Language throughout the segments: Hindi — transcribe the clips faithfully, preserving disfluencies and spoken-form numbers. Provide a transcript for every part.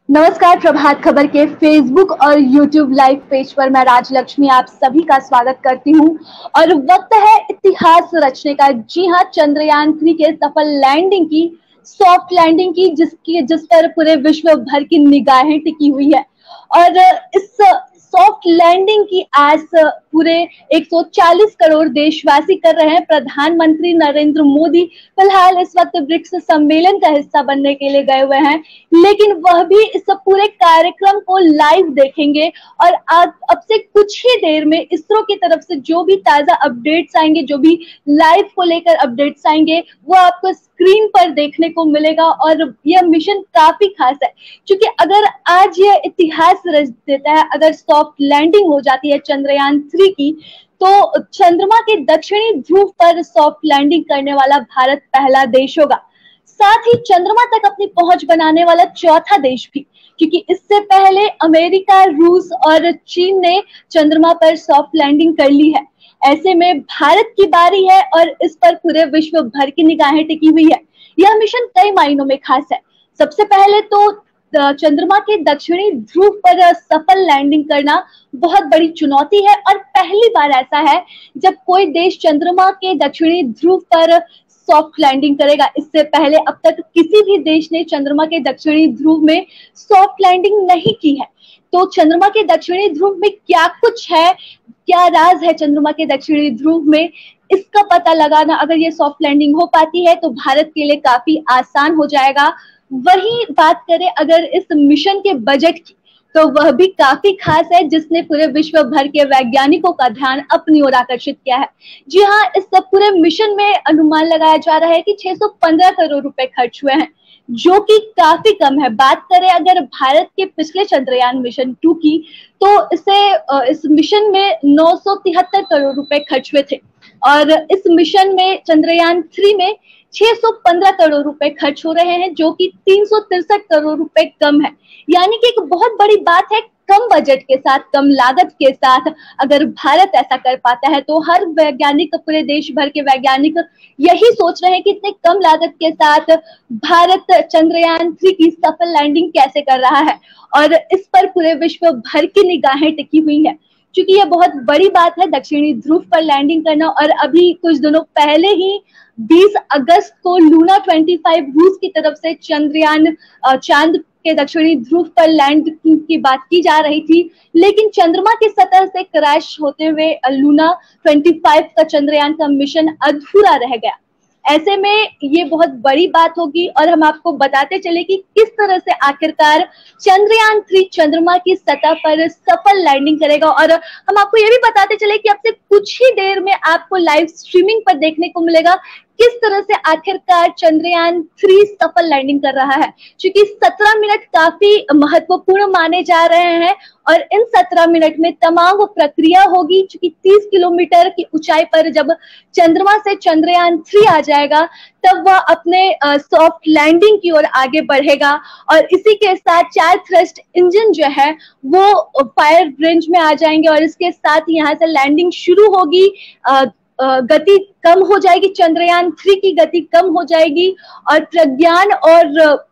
नमस्कार। प्रभात खबर के फेसबुक और यूट्यूब लाइव पेज पर मैं राजलक्ष्मी आप सभी का स्वागत करती हूं और वक्त है इतिहास रचने का। जी हां, चंद्रयान थ्री के सफल लैंडिंग की, सॉफ्ट लैंडिंग की, जिसकी जिस पर पूरे विश्व भर की निगाहें टिकी हुई है। और इस सॉफ्ट लैंडिंग की आज पूरे एक सौ चालीस करोड़ देशवासी कर रहे हैं। प्रधानमंत्री नरेंद्र मोदी फिलहाल इस वक्त ब्रिक्स सम्मेलन का हिस्सा बनने के लिए गए हुए हैं, लेकिन वह भी इस पूरे कार्यक्रम को लाइव देखेंगे। और आज अब से कुछ ही देर में इसरो की तरफ से जो भी ताजा अपडेट्स आएंगे, जो भी लाइव को लेकर अपडेट्स आएंगे, वो आपको स्क्रीन पर देखने को मिलेगा। और यह मिशन काफी खास है, क्योंकि अगर आज यह इतिहास रच देता है, अगर सॉफ्ट लैंडिंग हो जाती है चंद्रयान थ्री की, तो चंद्रमा के दक्षिणी ध्रुव पर सॉफ्ट लैंडिंग करने वाला भारत पहला देश होगा, साथ ही चंद्रमा तक अपनी पहुंच बनाने वाला चौथा देश भी, क्योंकि इससे पहले अमेरिका, रूस और चीन ने चंद्रमा पर सॉफ्ट लैंडिंग कर ली है। ऐसे में भारत की बारी है और इस पर पूरे विश्व भर की निगाहें टिकी हुई है। यह मिशन कई मायनों में खास है। सबसे पहले तो चंद्रमा के दक्षिणी ध्रुव पर सफल लैंडिंग करना बहुत बड़ी चुनौती है और पहली बार ऐसा है जब कोई देश चंद्रमा के दक्षिणी ध्रुव पर सॉफ्ट लैंडिंग करेगा। इससे पहले अब तक किसी भी देश ने चंद्रमा के दक्षिणी ध्रुव में सॉफ्ट लैंडिंग नहीं की है। तो चंद्रमा के दक्षिणी ध्रुव में क्या कुछ है, क्या राज है चंद्रमा के दक्षिणी ध्रुव में, इसका पता लगाना अगर ये सॉफ्ट लैंडिंग हो पाती है तो भारत के लिए काफी आसान हो जाएगा। वही बात करें अगर इस मिशन के बजट की, तो वह भी काफी खास है, जिसने पूरे विश्व भर के वैज्ञानिकों का ध्यान अपनी ओर आकर्षित किया है। जी हाँ, इस पूरे मिशन में अनुमान लगाया जा रहा है कि छह सौ पंद्रह करोड़ रुपए खर्च हुए हैं, जो कि काफी कम है। बात करें अगर भारत के पिछले चंद्रयान मिशन टू की, तो इसे इस मिशन में नौ सौ तिहत्तर करोड़ रुपए खर्च हुए थे और इस मिशन में चंद्रयान थ्री में छह सौ पंद्रह करोड़ रुपए खर्च हो रहे हैं, जो कि तीन सौ तिरसठ करोड़ रुपए कम है। यानी कि एक बहुत बड़ी बात है, कम बजट के साथ, कम लागत के साथ अगर भारत ऐसा कर पाता है, तो हर वैज्ञानिक, पूरे देश भर के वैज्ञानिक यही सोच रहे हैं कि इतने कम लागत के साथ भारत चंद्रयान थ्री की सफल लैंडिंग कैसे कर रहा है। और इस पर पूरे विश्व भर की निगाहें टिकी हुई है, क्योंकि यह बहुत बड़ी बात है दक्षिणी ध्रुव पर लैंडिंग करना। और अभी कुछ दिनों पहले ही बीस अगस्त को लूना पच्चीस रूस की तरफ से चंद्रयान चांद के दक्षिणी ध्रुव पर लैंड की बात की जा रही थी, लेकिन चंद्रमा की सतह से क्रैश होते हुए लूना पच्चीस का चंद्रयान का मिशन अधूरा रह गया। ऐसे में ये बहुत बड़ी बात होगी और हम आपको बताते चले कि किस तरह से आखिरकार चंद्रयान थ्री चंद्रमा की सतह पर सफल लैंडिंग करेगा। और हम आपको ये भी बताते चले कि अब से कुछ ही देर में आपको लाइव स्ट्रीमिंग पर देखने को मिलेगा किस तरह से आखिरकार चंद्रयान थ्री सफल लैंडिंग कर रहा है, क्योंकि सत्रह मिनट काफी महत्वपूर्ण माने जा रहे हैं और इन सत्रह मिनट में तमाम वो प्रक्रिया होगी, क्योंकि तीस किलोमीटर की ऊंचाई पर जब चंद्रमा से चंद्रयान थ्री आ जाएगा, तब वह अपने सॉफ्ट लैंडिंग की ओर आगे बढ़ेगा। और इसी के साथ चार थ्रस्ट इंजन जो है वो फायर रेंज में आ जाएंगे और इसके साथ यहाँ से लैंडिंग शुरू होगी। आ, गति कम हो जाएगी, चंद्रयान थ्री की गति कम हो जाएगी और प्रज्ञान और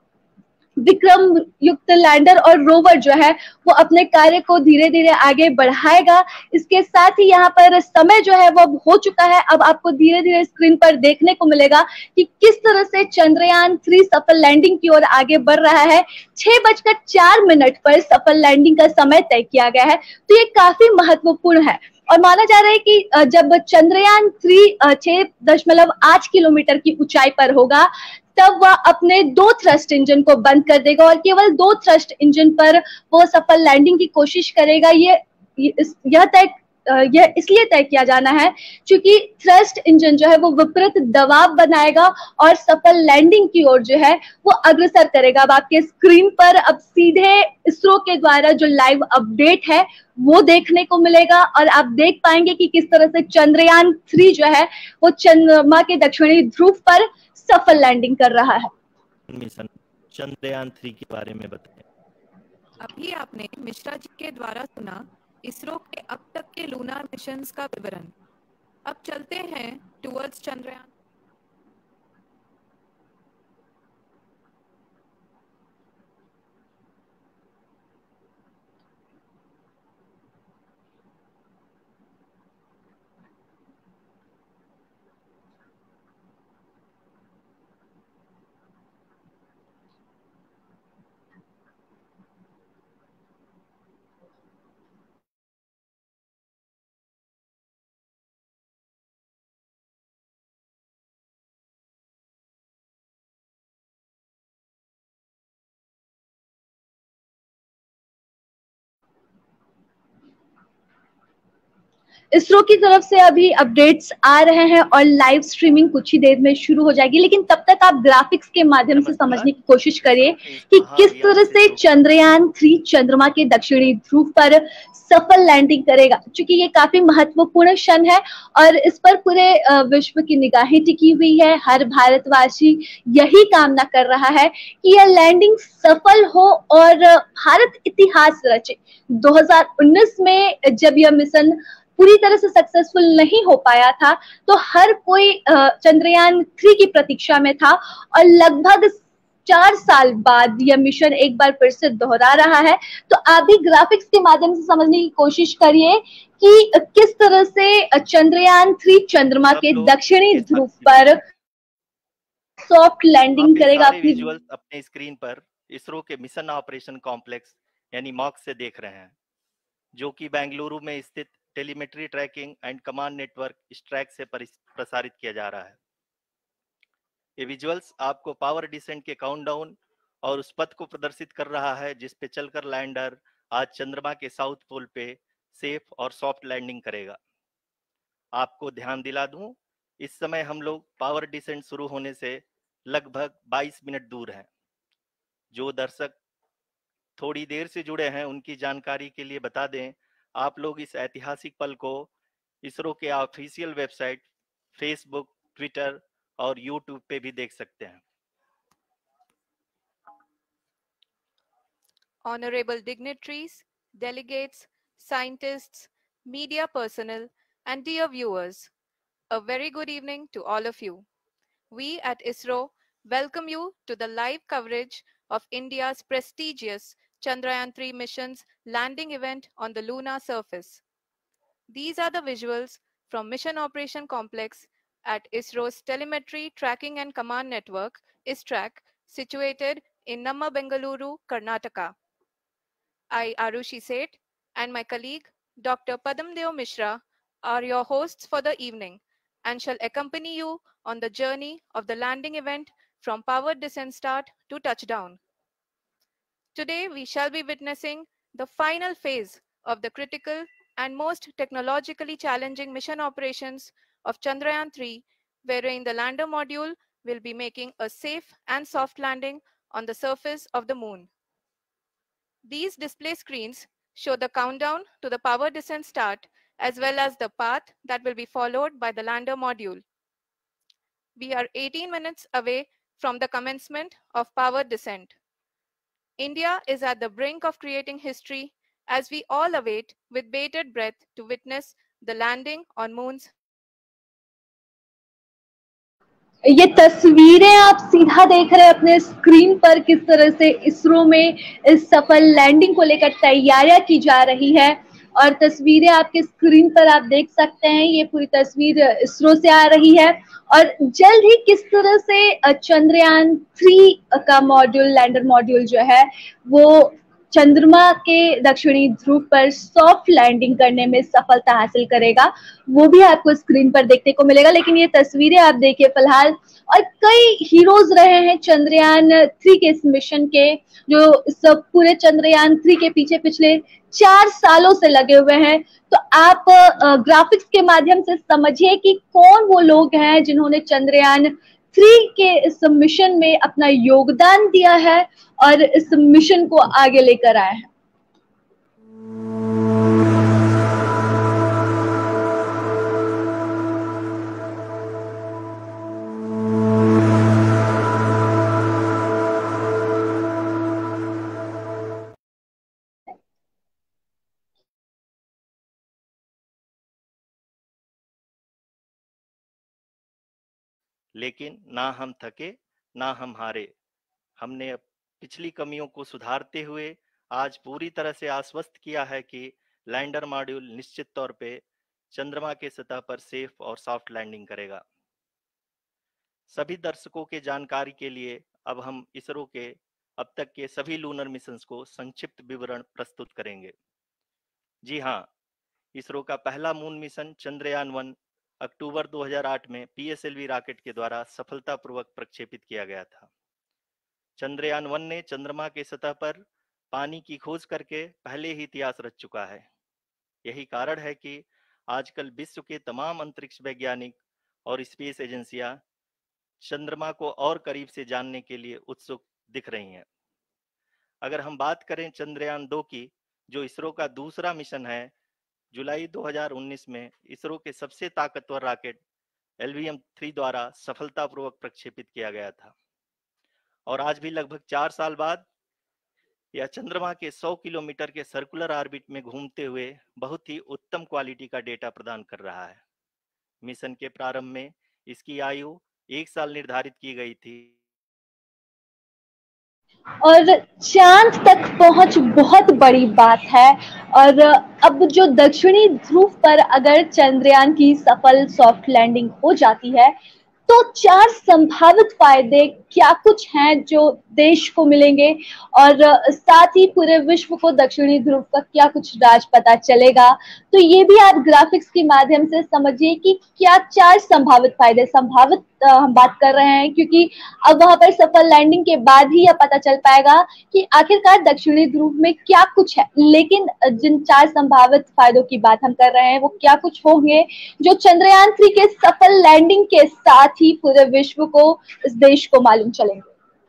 विक्रम युक्त लैंडर और रोवर जो है वो अपने कार्य को धीरे धीरे आगे बढ़ाएगा। इसके साथ ही यहाँ पर समय जो है वो हो चुका है। अब आपको धीरे धीरे स्क्रीन पर देखने को मिलेगा कि किस तरह से चंद्रयान थ्री सफल लैंडिंग की ओर आगे बढ़ रहा है। छह बजकर चार मिनट पर सफल लैंडिंग का समय तय किया गया है, तो ये काफी महत्वपूर्ण है। और माना जा रहा है कि जब चंद्रयान थ्री छह दशमलव आठ किलोमीटर की ऊंचाई पर होगा, तब वह अपने दो थ्रस्ट इंजन को बंद कर देगा और केवल दो थ्रस्ट इंजन पर वो सफल लैंडिंग की कोशिश करेगा। ये यह तय यह इसलिए तय किया जाना है क्योंकि थ्रस्ट इंजन जो है वो विपरीत दबाव बनाएगा और सफल लैंडिंग की ओर जो है वो अग्रसर करेगा। अब आपके स्क्रीन पर अब सीधे इसरो के द्वारा जो लाइव अपडेट है वो देखने को मिलेगा और आप देख पाएंगे कि किस तरह से चंद्रयान थ्री जो है वो चंद्रमा के दक्षिणी ध्रुव पर सफल लैंडिंग कर रहा है। मिशन चंद्रयान थ्री के बारे में बताएं। अभी आपने मिश्रा जी के द्वारा सुना इसरो के अब तक के लूना मिशंस का विवरण। अब चलते हैं टुवर्ड्स चंद्रयान। इसरो की तरफ से अभी अपडेट्स आ रहे हैं और लाइव स्ट्रीमिंग कुछ ही देर में शुरू हो जाएगी, लेकिन तब तक आप ग्राफिक्स के माध्यम से समझने की कोशिश करिए कि किस तरह से चंद्रयान थ्री चंद्रमा के दक्षिणी ध्रुव पर सफल लैंडिंग करेगा। क्योंकि ये काफी महत्वपूर्ण क्षण है और इस पर पूरे विश्व की निगाहें टिकी हुई है। हर भारतवासी यही कामना कर रहा है कि यह लैंडिंग सफल हो और भारत इतिहास रचे। दो हज़ार उन्नीस में जब यह मिशन पूरी तरह से सक्सेसफुल नहीं हो पाया था तो हर कोई चंद्रयान थ्री की प्रतीक्षा में था और लगभग चार साल बाद यह मिशन एक बार फिर से दोहरा रहा है। तो आप भी ग्राफिक्स के माध्यम से समझने की कोशिश करिए कि किस तरह से चंद्रयान थ्री चंद्रमा के दक्षिणी ध्रुव पर सॉफ्ट लैंडिंग करेगा। अपनी विजुअल्स अपने स्क्रीन पर इसरो के मिशन ऑपरेशन कॉम्प्लेक्स यानी मॉक से देख रहे हैं, जो कि बेंगलुरु में स्थित telemetry tracking and command network ISTRAC से प्रसारित किया जा रहा है। ये विजुअल्स आपको पावर डिसेंट के काउंटडाउन और उस पथ को प्रदर्शित कर रहा है जिस पे चलकर लैंडर आज चंद्रमा के साउथ पोल पे सेफ और सॉफ्ट लैंडिंग करेगा। आपको ध्यान दिला दूं, इस समय हम लोग पावर डिसेंट शुरू होने से लगभग बाईस मिनट दूर हैं। जो दर्शक थोड़ी देर से जुड़े हैं उनकी जानकारी के लिए बता दें, आप लोग इस ऐतिहासिक पल को इसरो के ऑफिशियल वेबसाइट, फेसबुक, ट्विटर और यूट्यूब पे भी देख सकते हैं। Honorable dignitaries, delegates, scientists, media personnel, and dear viewers, a very good evening to all of you. We at ISRO welcome you to the live coverage of India's prestigious Chandrayaan three mission's landing event on the lunar surface. These are the visuals from Mission Operation Complex at ISRO's Telemetry Tracking and Command Network, ISTRAC, situated in Namma, Bengaluru, Karnataka. I, Arushi Seth, and my colleague, Doctor Padamdeo Mishra, are your hosts for the evening and shall accompany you on the journey of the landing event from powered descent start to touchdown. Today, we shall be witnessing the final phase of the critical and most technologically challenging mission operations of Chandrayaan three, wherein the lander module will be making a safe and soft landing on the surface of the moon. These display screens show the countdown to the power descent start as well as the path that will be followed by the lander module. We are eighteen minutes away from the commencement of power descent. India is at the brink of creating history as we all await with bated breath to witness the landing on moon's ये तस्वीरें आप सीधा देख रहे हैं अपने स्क्रीन पर किस तरह से इसरो में इस सफल लैंडिंग को लेकर तैयारियां की जा रही है और तस्वीरें आपके स्क्रीन पर आप देख सकते हैं। ये पूरी तस्वीर इसरो से आ रही है और जल्द ही किस तरह से चंद्रयान थ्री का मॉड्यूल, लैंडर मॉड्यूल जो है वो चंद्रमा के दक्षिणी ध्रुव पर सॉफ्ट लैंडिंग करने में सफलता हासिल करेगा, वो भी आपको स्क्रीन पर देखने को मिलेगा। लेकिन ये तस्वीरें आप देखिए फिलहाल, और कई हीरोज रहे हैं चंद्रयान थ्री के इस मिशन के, जो सब पूरे चंद्रयान थ्री के पीछे पिछले चार सालों से लगे हुए हैं। तो आप ग्राफिक्स के माध्यम से समझिए कि कौन वो लोग हैं जिन्होंने चंद्रयान थ्री के इस मिशन में अपना योगदान दिया है और इस मिशन को आगे लेकर आए हैं। लेकिन ना हम थके ना हम हारे। हमने पिछली कमियों को सुधारते हुए आज पूरी तरह से आश्वस्त किया है कि लैंडर मॉड्यूल निश्चित तौर पे चंद्रमा के सतह पर सेफ और सॉफ्ट लैंडिंग करेगा। सभी दर्शकों के जानकारी के लिए अब हम इसरो के अब तक के सभी लूनर मिशंस को संक्षिप्त विवरण प्रस्तुत करेंगे। जी हाँ, इसरो का पहला मून मिशन चंद्रयान वन अक्टूबर दो हज़ार आठ में P S L V rocket के द्वारा सफलतापूर्वक प्रक्षेपित किया गया था। चंद्रयान वन ने चंद्रमा के सतह पर पानी की खोज करके पहले ही इतिहास रच चुका है। यही कारण है कि आजकल विश्व के तमाम अंतरिक्ष वैज्ञानिक और स्पेस एजेंसियां चंद्रमा को और करीब से जानने के लिए उत्सुक दिख रही हैं। अगर हम बात करें चंद्रयान दो की, जो इसरो का दूसरा मिशन है, जुलाई दो हज़ार उन्नीस में इसरो के सबसे ताकतवर rocket L V M three द्वारा सफलतापूर्वक प्रक्षेपित किया गया था और आज भी लगभग चार साल बाद यह चंद्रमा के सौ किलोमीटर के सर्कुलर ऑर्बिट में घूमते हुए बहुत ही उत्तम क्वालिटी का डेटा प्रदान कर रहा है। मिशन के प्रारंभ में इसकी आयु एक साल निर्धारित की गई थी और चांद तक पहुंच बहुत बड़ी बात है। और अब जो दक्षिणी ध्रुव पर अगर चंद्रयान की सफल सॉफ्ट लैंडिंग हो जाती है तो चार संभावित फायदे क्या कुछ हैं जो देश को मिलेंगे और साथ ही पूरे विश्व को दक्षिणी ध्रुव का क्या कुछ राज पता चलेगा। तो ये भी आप ग्राफिक्स के माध्यम से समझिए कि क्या चार संभावित फायदे, संभावित हम बात कर रहे हैं क्योंकि अब वहां पर सफल लैंडिंग के बाद ही यह पता चल पाएगा कि आखिरकार दक्षिणी ध्रुव में क्या कुछ है। लेकिन जिन चार संभावित फायदों की बात हम कर रहे हैं वो क्या कुछ होंगे जो चंद्रयान थ्री के सफल लैंडिंग के साथ ही पूरे विश्व को, इस देश को मालूम चलेंगे।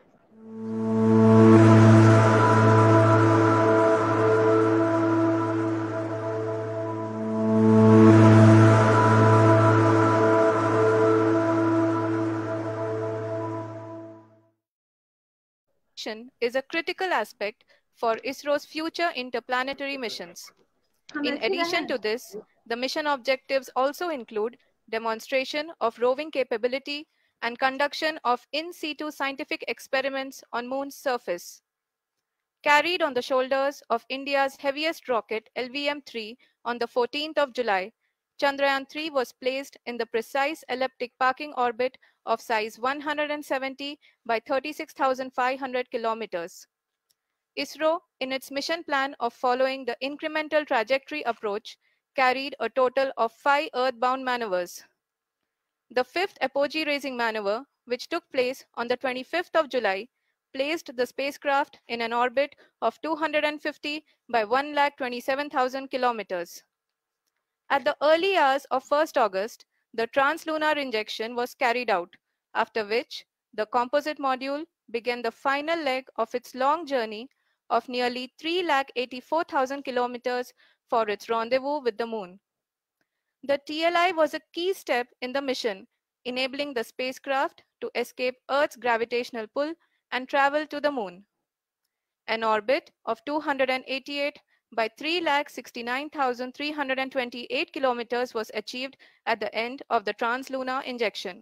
Is a critical aspect for ISRO's future interplanetary missions. In addition to this, the mission objectives also include demonstration of roving capability and conduction of in situ scientific experiments on Moon's surface. Carried on the shoulders of India's heaviest rocket L V M three on the fourteenth of July, Chandrayaan three was placed in the precise elliptic parking orbit of size one hundred seventy by thirty-six thousand five hundred kilometers. ISRO, in its mission plan of following the incremental trajectory approach, carried a total of five earthbound maneuvers. The fifth apogee raising maneuver, which took place on the twenty-fifth of July, placed the spacecraft in an orbit of two hundred fifty by one lakh twenty-seven thousand kilometers. At the early hours of first August, the translunar injection was carried out, after which the composite module began the final leg of its long journey of nearly three lakh eighty-four thousand kilometers for its rendezvous with the Moon. The T L I was a key step in the mission, enabling the spacecraft to escape Earth's gravitational pull and travel to the Moon. An orbit of two hundred eighty-eight by three lakh sixty-nine thousand three hundred twenty-eight kilometers was achieved at the end of the translunar injection.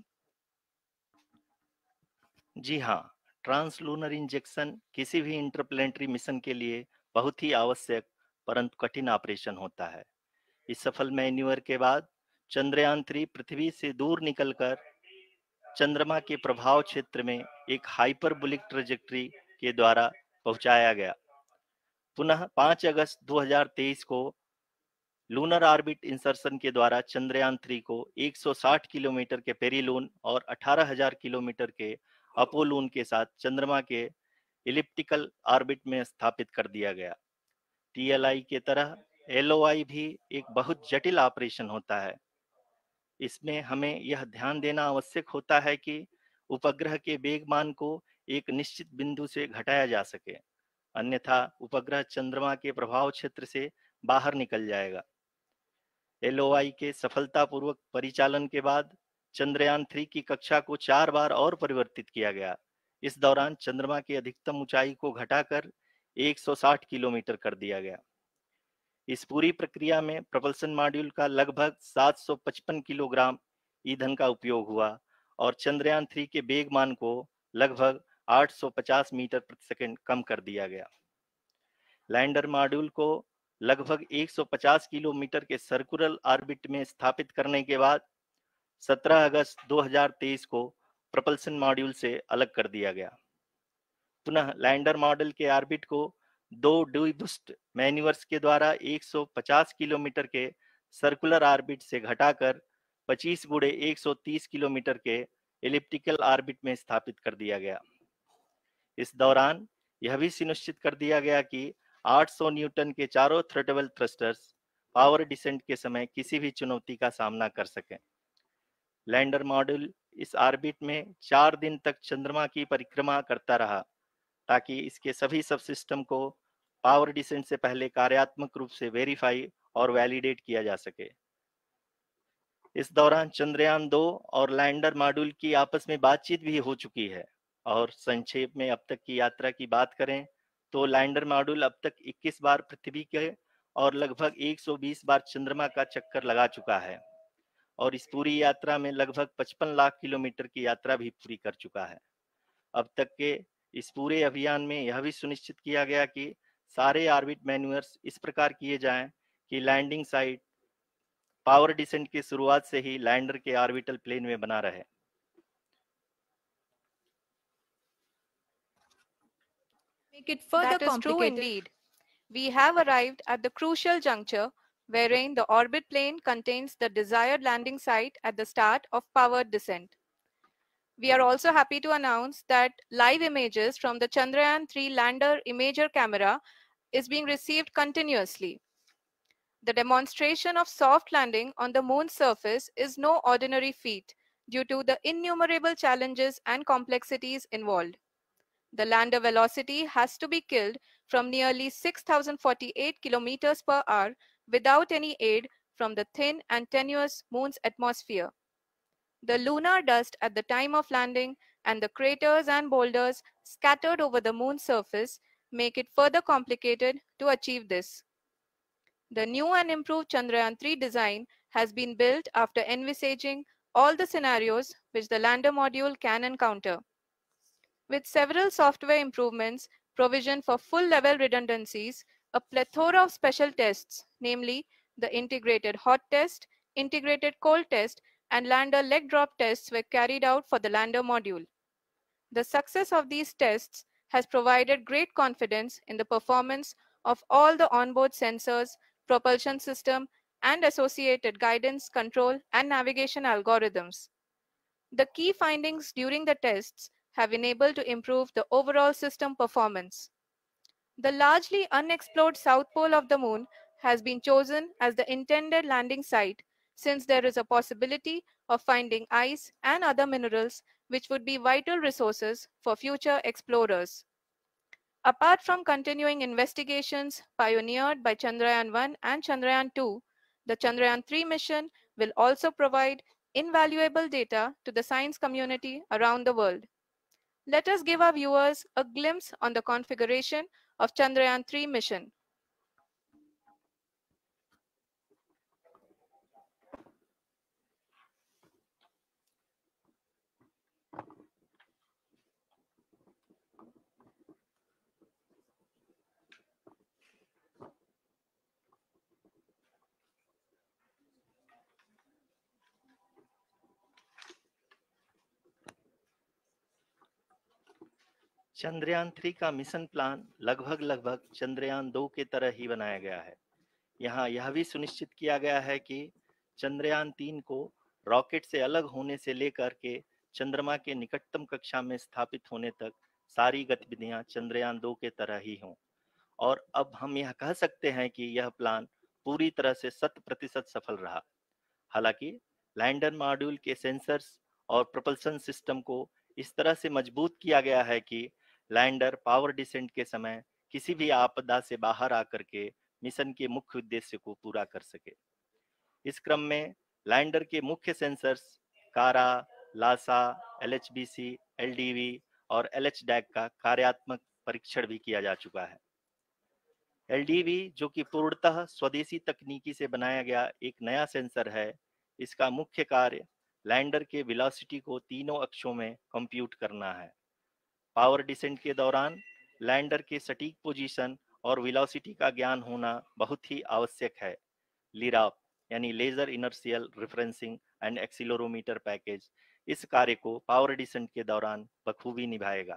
जी हाँ, ट्रांसलूनर इंजेक्शन किसी भी इंटरप्लेनेटरी मिशन के लिए बहुत ही आवश्यक परंतु कठिन ऑपरेशन होता है। इस सफल मैन्यूवर के बाद चंद्रयान थ्री पृथ्वी से दूर निकलकर चंद्रमा के प्रभाव क्षेत्र में एक हाइपरबोलिक ट्रेजेक्टरी के द्वारा पहुंचाया गया। पुनः पाँच अगस्त दो हज़ार तेईस को लूनर ऑर्बिट इंसर्शन के द्वारा चंद्रयान थ्री को एक सौ साठ किलोमीटर के पेरीलून और अठारह हज़ार किलोमीटर के अपोलून के साथ चंद्रमा के इलिप्टिकल ऑर्बिट में स्थापित कर दिया गया। टी एल आई के तरह एल ओ आई भी एक बहुत जटिल ऑपरेशन होता है। इसमें हमें यह ध्यान देना आवश्यक होता है कि उपग्रह के वेगमान को एक निश्चित बिंदु से घटाया जा सके, अन्यथा उपग्रह चंद्रमा के प्रभाव क्षेत्र से बाहर निकल जाएगा। एल ओ आई के सफलतापूर्वक परिचालन के बाद चंद्रयान थ्री की कक्षा को चार बार और परिवर्तित किया गया। इस दौरान चंद्रमा की अधिकतम ऊंचाई को घटाकर एक सौ साठ किलोमीटर कर दिया गया। इस पूरी प्रक्रिया में प्रपल्सन मॉड्यूल का लगभग सात सौ पचपन किलोग्राम ईंधन का उपयोग हुआ और चंद्रयान थ्री के वेगमान को लगभग आठ सौ पचास मीटर प्रति सेकंड कम कर दिया गया। लैंडर मॉड्यूल को लगभग एक सौ पचास किलोमीटर के सर्कुलर ऑर्बिट में स्थापित करने के बाद सत्रह अगस्त दो हज़ार तेईस को प्रपल्सन मॉड्यूल से अलग कर दिया गया। पुनः लैंडर मॉडल के ऑर्बिट को दो डीबूस्ट मैन्यूवर्स के द्वारा एक सौ पचास किलोमीटर के सर्कुलर ऑर्बिट से घटाकर पच्चीस गुणे एक सौ तीस किलोमीटर के एलिप्टिकल ऑर्बिट में स्थापित कर दिया गया। इस दौरान यह भी सुनिश्चित कर दिया गया कि आठ सौ न्यूटन के चारों थ्रोटल थ्रस्टर्स पावर डिसेंट के समय किसी भी चुनौती का सामना कर सके। लैंडर मॉड्यूल इस ऑर्बिट में चार दिन तक चंद्रमा की परिक्रमा करता रहा ताकि इसके सभी सब सिस्टम को पावर डिसेंट से पहले कार्यात्मक रूप से वेरीफाई और वैलिडेट किया जा सके। इस दौरान चंद्रयान दो और लैंडर मॉड्यूल की आपस में बातचीत भी हो चुकी है। और संक्षेप में अब तक की यात्रा की बात करें तो लैंडर मॉड्यूल अब तक इक्कीस बार पृथ्वी के और लगभग एक सौ बीस बार चंद्रमा का चक्कर लगा चुका है और इस पूरी यात्रा में लगभग पचपन लाख किलोमीटर की यात्रा भी पूरी कर चुका है। अब तक के इस पूरे अभियान में यह भी सुनिश्चित किया गया कि सारे ऑर्बिट मैन्यूअर्स इस प्रकार किए जाएं कि लैंडिंग साइट पावर डिसेंट की शुरुआत से ही लैंडर के ऑर्बिटल प्लेन में बना रहे। Make it further that is true indeed. We have arrived at the crucial juncture wherein the orbit plane contains the desired landing site at the start of powered descent. We are also happy to announce that live images from the Chandrayaan three lander imager camera is being received continuously. The demonstration of soft landing on the moon's surface is no ordinary feat due to the innumerable challenges and complexities involved. The lander velocity has to be killed from nearly six thousand forty-eight kilometers per hour without any aid from the thin and tenuous moon's atmosphere. The lunar dust at the time of landing and the craters and boulders scattered over the moon's surface make it further complicated to achieve this. The new and improved Chandrayaan three design has been built after envisaging all the scenarios which the lander module can encounter. With several software improvements, provision for full-level redundancies, a plethora of special tests, namely the integrated hot test, integrated cold test, and lander leg drop tests were carried out for the lander module. The success of these tests has provided great confidence in the performance of all the onboard sensors, propulsion system, and associated guidance, control, and navigation algorithms. The key findings during the tests have enabled to improve the overall system performance. The largely unexplored south pole of the moon has been chosen as the intended landing site since there is a possibility of finding ice and other minerals which would be vital resources for future explorers. Apart from continuing investigations pioneered by Chandrayaan one and Chandrayaan two, the Chandrayaan three mission will also provide invaluable data to the science community around the world. Let us give our viewers a glimpse on the configuration of Chandrayaan three mission. Chandrayaan three का मिशन प्लान लगभग लगभग चंद्रयान दो के तरह ही बनाया गया है। यहाँ यह भी सुनिश्चित किया गया है कि चंद्रयान तीन को रॉकेट से अलग होने से लेकर के चंद्रमा के निकटतम कक्षा में स्थापित होने तक सारी गतिविधियां चंद्रयान दो के तरह ही हों। और अब हम यह कह सकते हैं कि यह प्लान पूरी तरह से शत प्रतिशत सफल रहा। हालांकि लैंडर मॉड्यूल के सेंसर्स और प्रोपल्शन सिस्टम को इस तरह से मजबूत किया गया है कि लैंडर पावर डिसेंट के समय किसी भी आपदा से बाहर आकर के मिशन के मुख्य उद्देश्य को पूरा कर सके। इस क्रम में लैंडर के मुख्य sensors KaRA, LASA, L H B C, L D V और एल एच डैग का कार्यात्मक परीक्षण भी किया जा चुका है। एल डी वी जो कि पूर्णतः स्वदेशी तकनीकी से बनाया गया एक नया सेंसर है, इसका मुख्य कार्य लैंडर के वेलोसिटी को तीनों अक्षों में कंप्यूट करना है। पावर डिसेंट के दौरान लैंडर के सटीक पोजीशन और वेलोसिटी का ज्ञान होना बहुत ही आवश्यक है। लिराप यानी laser inertial referencing and accelerometer package इस कार्य को पावर डिसेंट के दौरान बखूबी निभाएगा।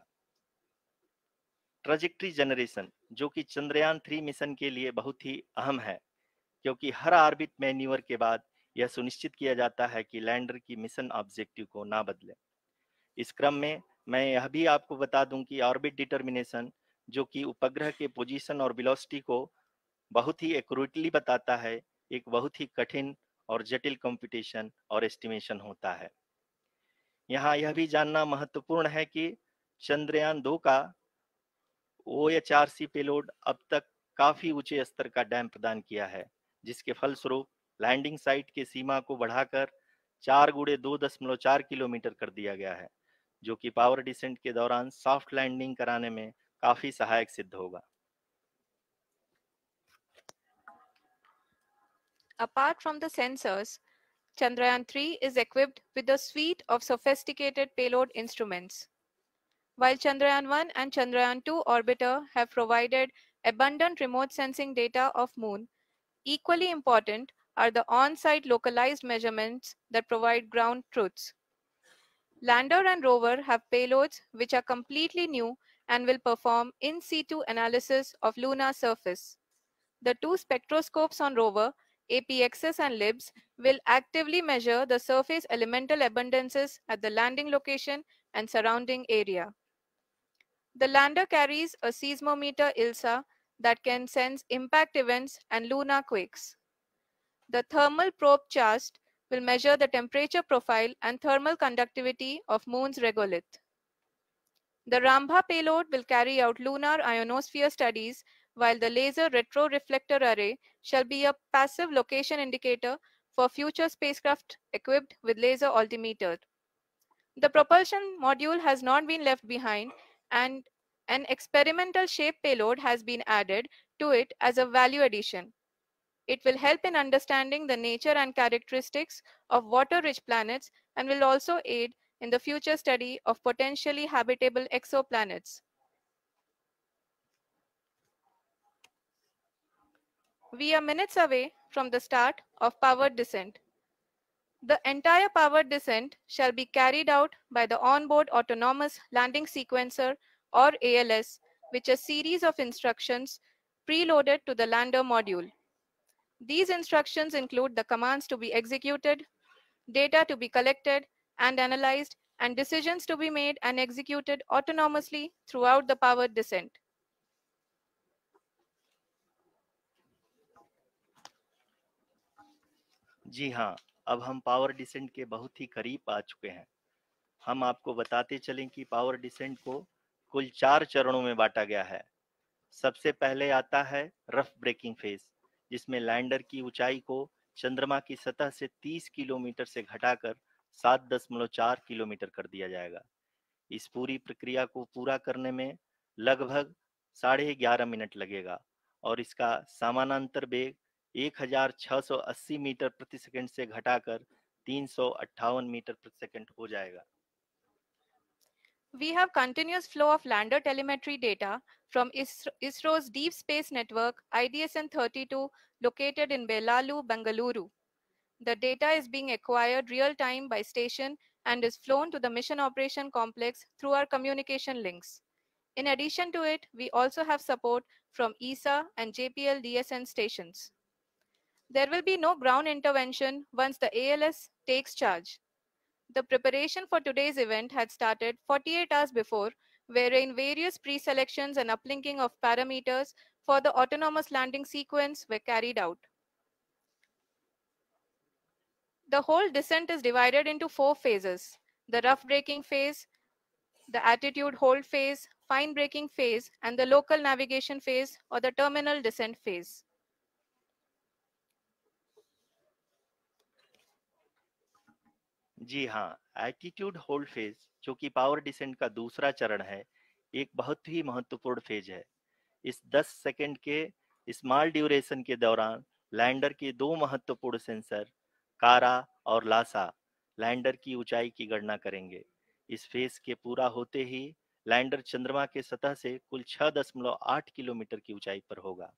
ट्रैजेक्टरी जनरेशन जो कि चंद्रयान थ्री मिशन के लिए बहुत ही अहम है, क्योंकि हर ऑर्बिट मैन्यूवर के बाद यह सुनिश्चित किया जाता है कि लैंडर की मिशन ऑब्जेक्टिव को ना बदले। इस क्रम में मैं यह भी आपको बता दूं कि ऑर्बिट डिटर्मिनेशन जो कि उपग्रह के पोजीशन और वेलोसिटी को बहुत ही एक्यूरेटली बताता है, एक बहुत ही कठिन और जटिल कंप्यूटेशन और एस्टिमेशन होता है। यहाँ यह भी जानना महत्वपूर्ण है कि चंद्रयान दो का O H R C payload अब तक काफी ऊंचे स्तर का डैम प्रदान किया है, जिसके फलस्वरूप लैंडिंग साइट की सीमा को बढ़ाकर चार गुड़े दो दशमलव चार किलोमीटर कर दिया गया है, जो कि पावर डिसेंट के दौरान सॉफ्ट लैंडिंग कराने में काफी सहायक सिद्ध होगा। Apart from the sensors, Chandrayaan three is equipped with a suite of sophisticated payload instruments. While Chandrayaan one and Chandrayaan two orbiter have provided abundant remote sensing data of Moon, equally important are the on-site localized measurements that provide ground truths. Lander and rover have payloads which are completely new and will perform in situ analysis of lunar surface. The two spectroscopes on rover, A P X S and LIBS, will actively measure the surface elemental abundances at the landing location and surrounding area. The lander carries a seismometer I L S A that can sense impact events and lunar quakes. The thermal probe CHAST will measure the temperature profile and thermal conductivity of Moon's regolith. The Rambha payload will carry out lunar ionosphere studies, while the laser retroreflector array shall be a passive location indicator for future spacecraft equipped with laser altimeter. The propulsion module has not been left behind, and an experimental shape payload has been added to it as a value addition. It will help in understanding the nature and characteristics of water-rich planets and will also aid in the future study of potentially habitable exoplanets. We are minutes away from the start of powered descent. The entire powered descent shall be carried out by the onboard autonomous landing sequencer, or A L S, which is a series of instructions preloaded to the lander module. These instructions include the commands to be executed, data to be collected and analyzed, and decisions to be made and executed autonomously throughout the powered descent. जी हाँ, अब हम पावर डिसेंट के बहुत ही करीब आ चुके हैं। हम आपको बताते चलें कि पावर डिसेंट को कुल चार चरणों में बांटा गया है। सबसे पहले आता है रफ ब्रेकिंग फेज, जिसमें लैंडर की ऊंचाई को चंद्रमा की सतह से तीस किलोमीटर से घटाकर सात दशमलव चार किलोमीटर कर दिया जाएगा। इस पूरी प्रक्रिया को पूरा करने में लगभग साढ़े ग्यारह मिनट लगेगा और इसका समानांतर वेग एक हजार छह सौ अस्सी मीटर प्रति सेकंड से घटाकर तीन सौ अट्ठावन मीटर प्रति सेकंड हो जाएगा। We have continuous flow of lander telemetry data from ISRO's Deep Space Network I D S N thirty-two located in Belalu, Bengaluru. The data is being acquired real-time by station and is flown to the Mission Operation Complex through our communication links. In addition to it, we also have support from E S A and J P L D S N stations. There will be no ground intervention once the A L S takes charge. The preparation for today's event had started forty-eight hours before, wherein various pre-selections and uplinking of parameters for the autonomous landing sequence were carried out. The whole descent is divided into four phases: the rough braking phase, the attitude hold phase, fine braking phase, and the local navigation phase or the terminal descent phase. जी हाँ, एटीट्यूड होल्ड फेज, जो कि पावर डिसेंट का दूसरा चरण है, एक बहुत ही महत्वपूर्ण फेज है। इस दस सेकंड के स्मॉल ड्यूरेशन के दौरान लैंडर के दो महत्वपूर्ण सेंसर कारा और लासा लैंडर की ऊंचाई की गणना करेंगे। इस फेज के पूरा होते ही लैंडर चंद्रमा के सतह से कुल छह दशमलव आठ किलोमीटर की ऊंचाई पर होगा।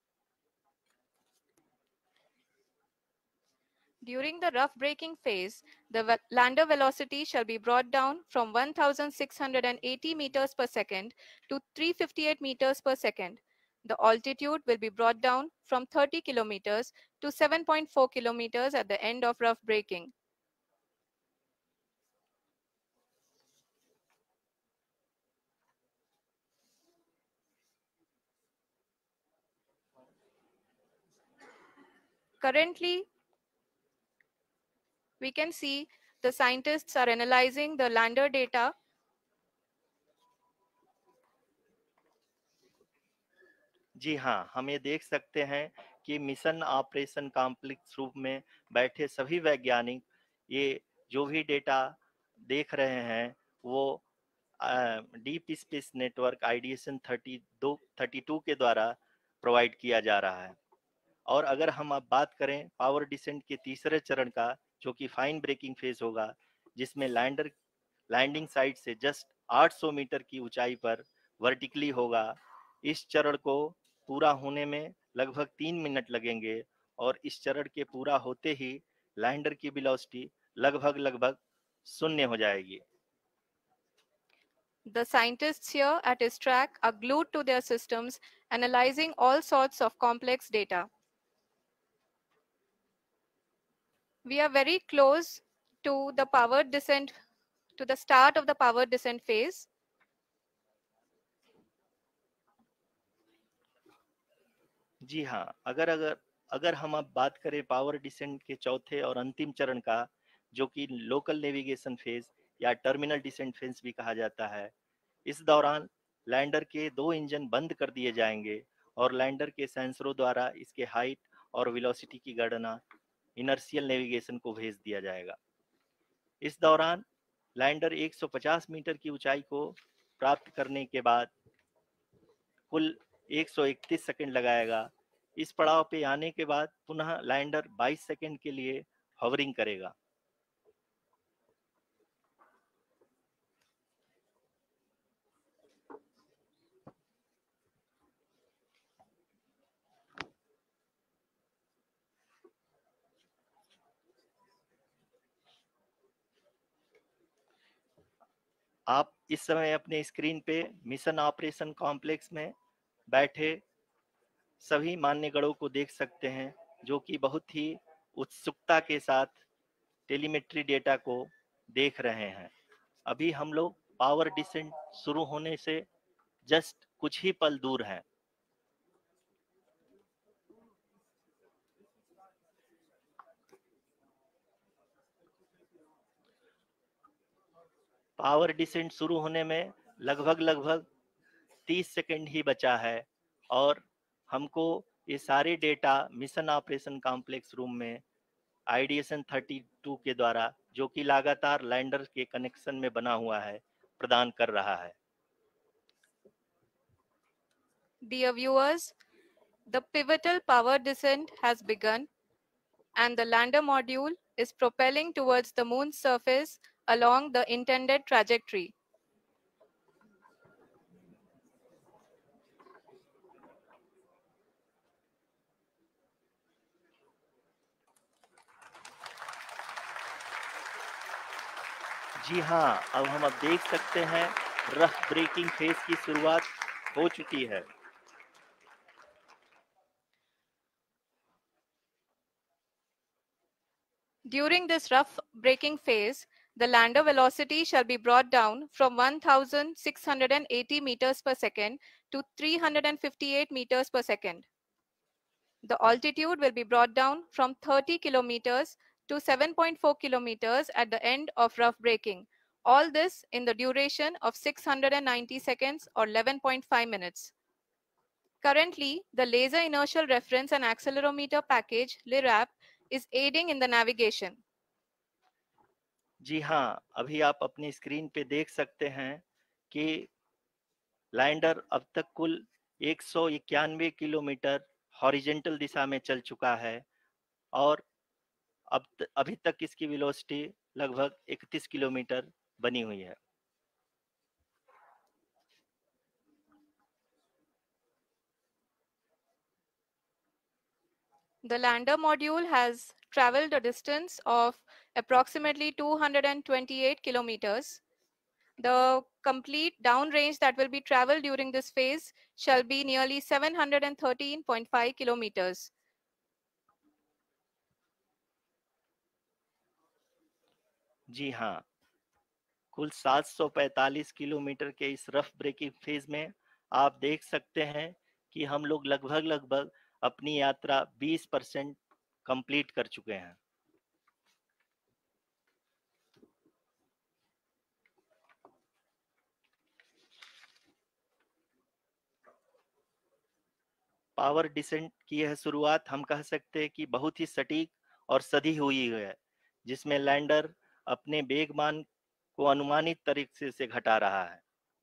During the rough braking phase, the lander velocity shall be brought down from one thousand six hundred eighty meters per second to three hundred fifty-eight meters per second. The altitude will be brought down from thirty kilometers to seven point four kilometers at the end of rough braking. Currently, we can see the scientists are analyzing the lander data. जी हाँ, हम ये देख सकते हैं कि मिशन ऑपरेशन कॉम्प्लेक्स रूप में बैठे सभी वैज्ञानिक ये जो भी डेटा देख रहे हैं वो deep space network IDSN thirty दो थर्टी टू के द्वारा प्रोवाइड किया जा रहा है। और अगर हम अब बात करें पावर डिसेंट के तीसरे चरण का, जो कि फाइन ब्रेकिंग फेज होगा, जिसमें लैंडर लैंडिंग साइट से जस्ट आठ सौ मीटर की ऊंचाई पर वर्टिकली होगा। इस चरण को पूरा होने में लगभग तीन मिनट लगेंगे और इस चरण के पूरा होते ही लैंडर की वेलोसिटी लगभग लगभग शून्य हो जाएगी। The scientists here at ISTRAC are glued to their systems, analyzing all sorts of complex data. We are very close to the power descent, to the start of the power descent phase. जी हाँ, अगर अगर अगर हम अब बात करें पावर डिसेंट के चौथे और अंतिम चरण का, जो कि लोकल नेविगेशन फेज या टर्मिनल डिसेंट फेज भी कहा जाता है, इस दौरान लैंडर के दो इंजन बंद कर दिए जाएंगे और लैंडर के सेंसरों द्वारा इसके हाइट और वेलोसिटी की गणना इनर्शियल नेविगेशन को भेज दिया जाएगा। इस दौरान लैंडर एक सौ पचास मीटर की ऊंचाई को प्राप्त करने के बाद कुल एक सौ इकतीस सेकंड लगाएगा। इस पड़ाव पे आने के बाद पुनः लैंडर बाईस सेकंड के लिए हवरिंग करेगा। आप इस समय अपने स्क्रीन पे मिशन ऑपरेशन कॉम्प्लेक्स में बैठे सभी मान्यगणों को देख सकते हैं, जो कि बहुत ही उत्सुकता के साथ टेलीमेट्री डेटा को देख रहे हैं। अभी हम लोग पावर डिसेंट शुरू होने से जस्ट कुछ ही पल दूर हैं। पावर डिसेंट शुरू होने में लगभग लगभग तीस सेकंड ही बचा है और हमको ये सारे data mission operation complex room में आईडीएसन थर्टी टू के द्वारा, जो कि लगातार लैंडर के कनेक्शन में बना हुआ है, प्रदान कर रहा है। Dear viewers, the pivotal power descent has begun and the lander module is propelling towards the moon's surface along the intended trajectory. जी हाँ, अब हम अब देख सकते हैं रफ ब्रेकिंग फेज की शुरुआत हो चुकी है। During this rough braking phase, the lander velocity shall be brought down from one thousand six hundred eighty meters per second to three hundred fifty-eight meters per second. The altitude will be brought down from thirty kilometers to seven point four kilometers at the end of rough braking. All this in the duration of six hundred ninety seconds or eleven point five minutes. Currently, the Laser Inertial Reference and Accelerometer package, LIRAP, is aiding in the navigation. जी हाँ, अभी आप अपनी स्क्रीन पे देख सकते हैं कि लैंडर अब तक कुल एक सौ इक्यानवे किलोमीटर हॉरिजेंटल दिशा में चल चुका है और अब त, अभी तक इसकी वेलोसिटी लगभग इकतीस किलोमीटर बनी हुई है। The lander module has traveled a distance of approximately two hundred twenty-eight kilometers. The complete downrange that will be traveled during this phase shall be nearly seven hundred thirteen point five kilometers. जी हाँ, कुल सात सौ पैंतालीस किलोमीटर के इस रफ ब्रेकिंग फेज में आप देख सकते हैं कि हम लोग लगभग लगभग अपनी यात्रा बीस परसेंट कंप्लीट कर चुके हैं। पावर डिसेंट की यह शुरुआत हम कह सकते हैं कि बहुत ही सटीक और सधी हुई है, जिसमें लैंडर अपने वेगमान को अनुमानित तरीके से घटा रहा है।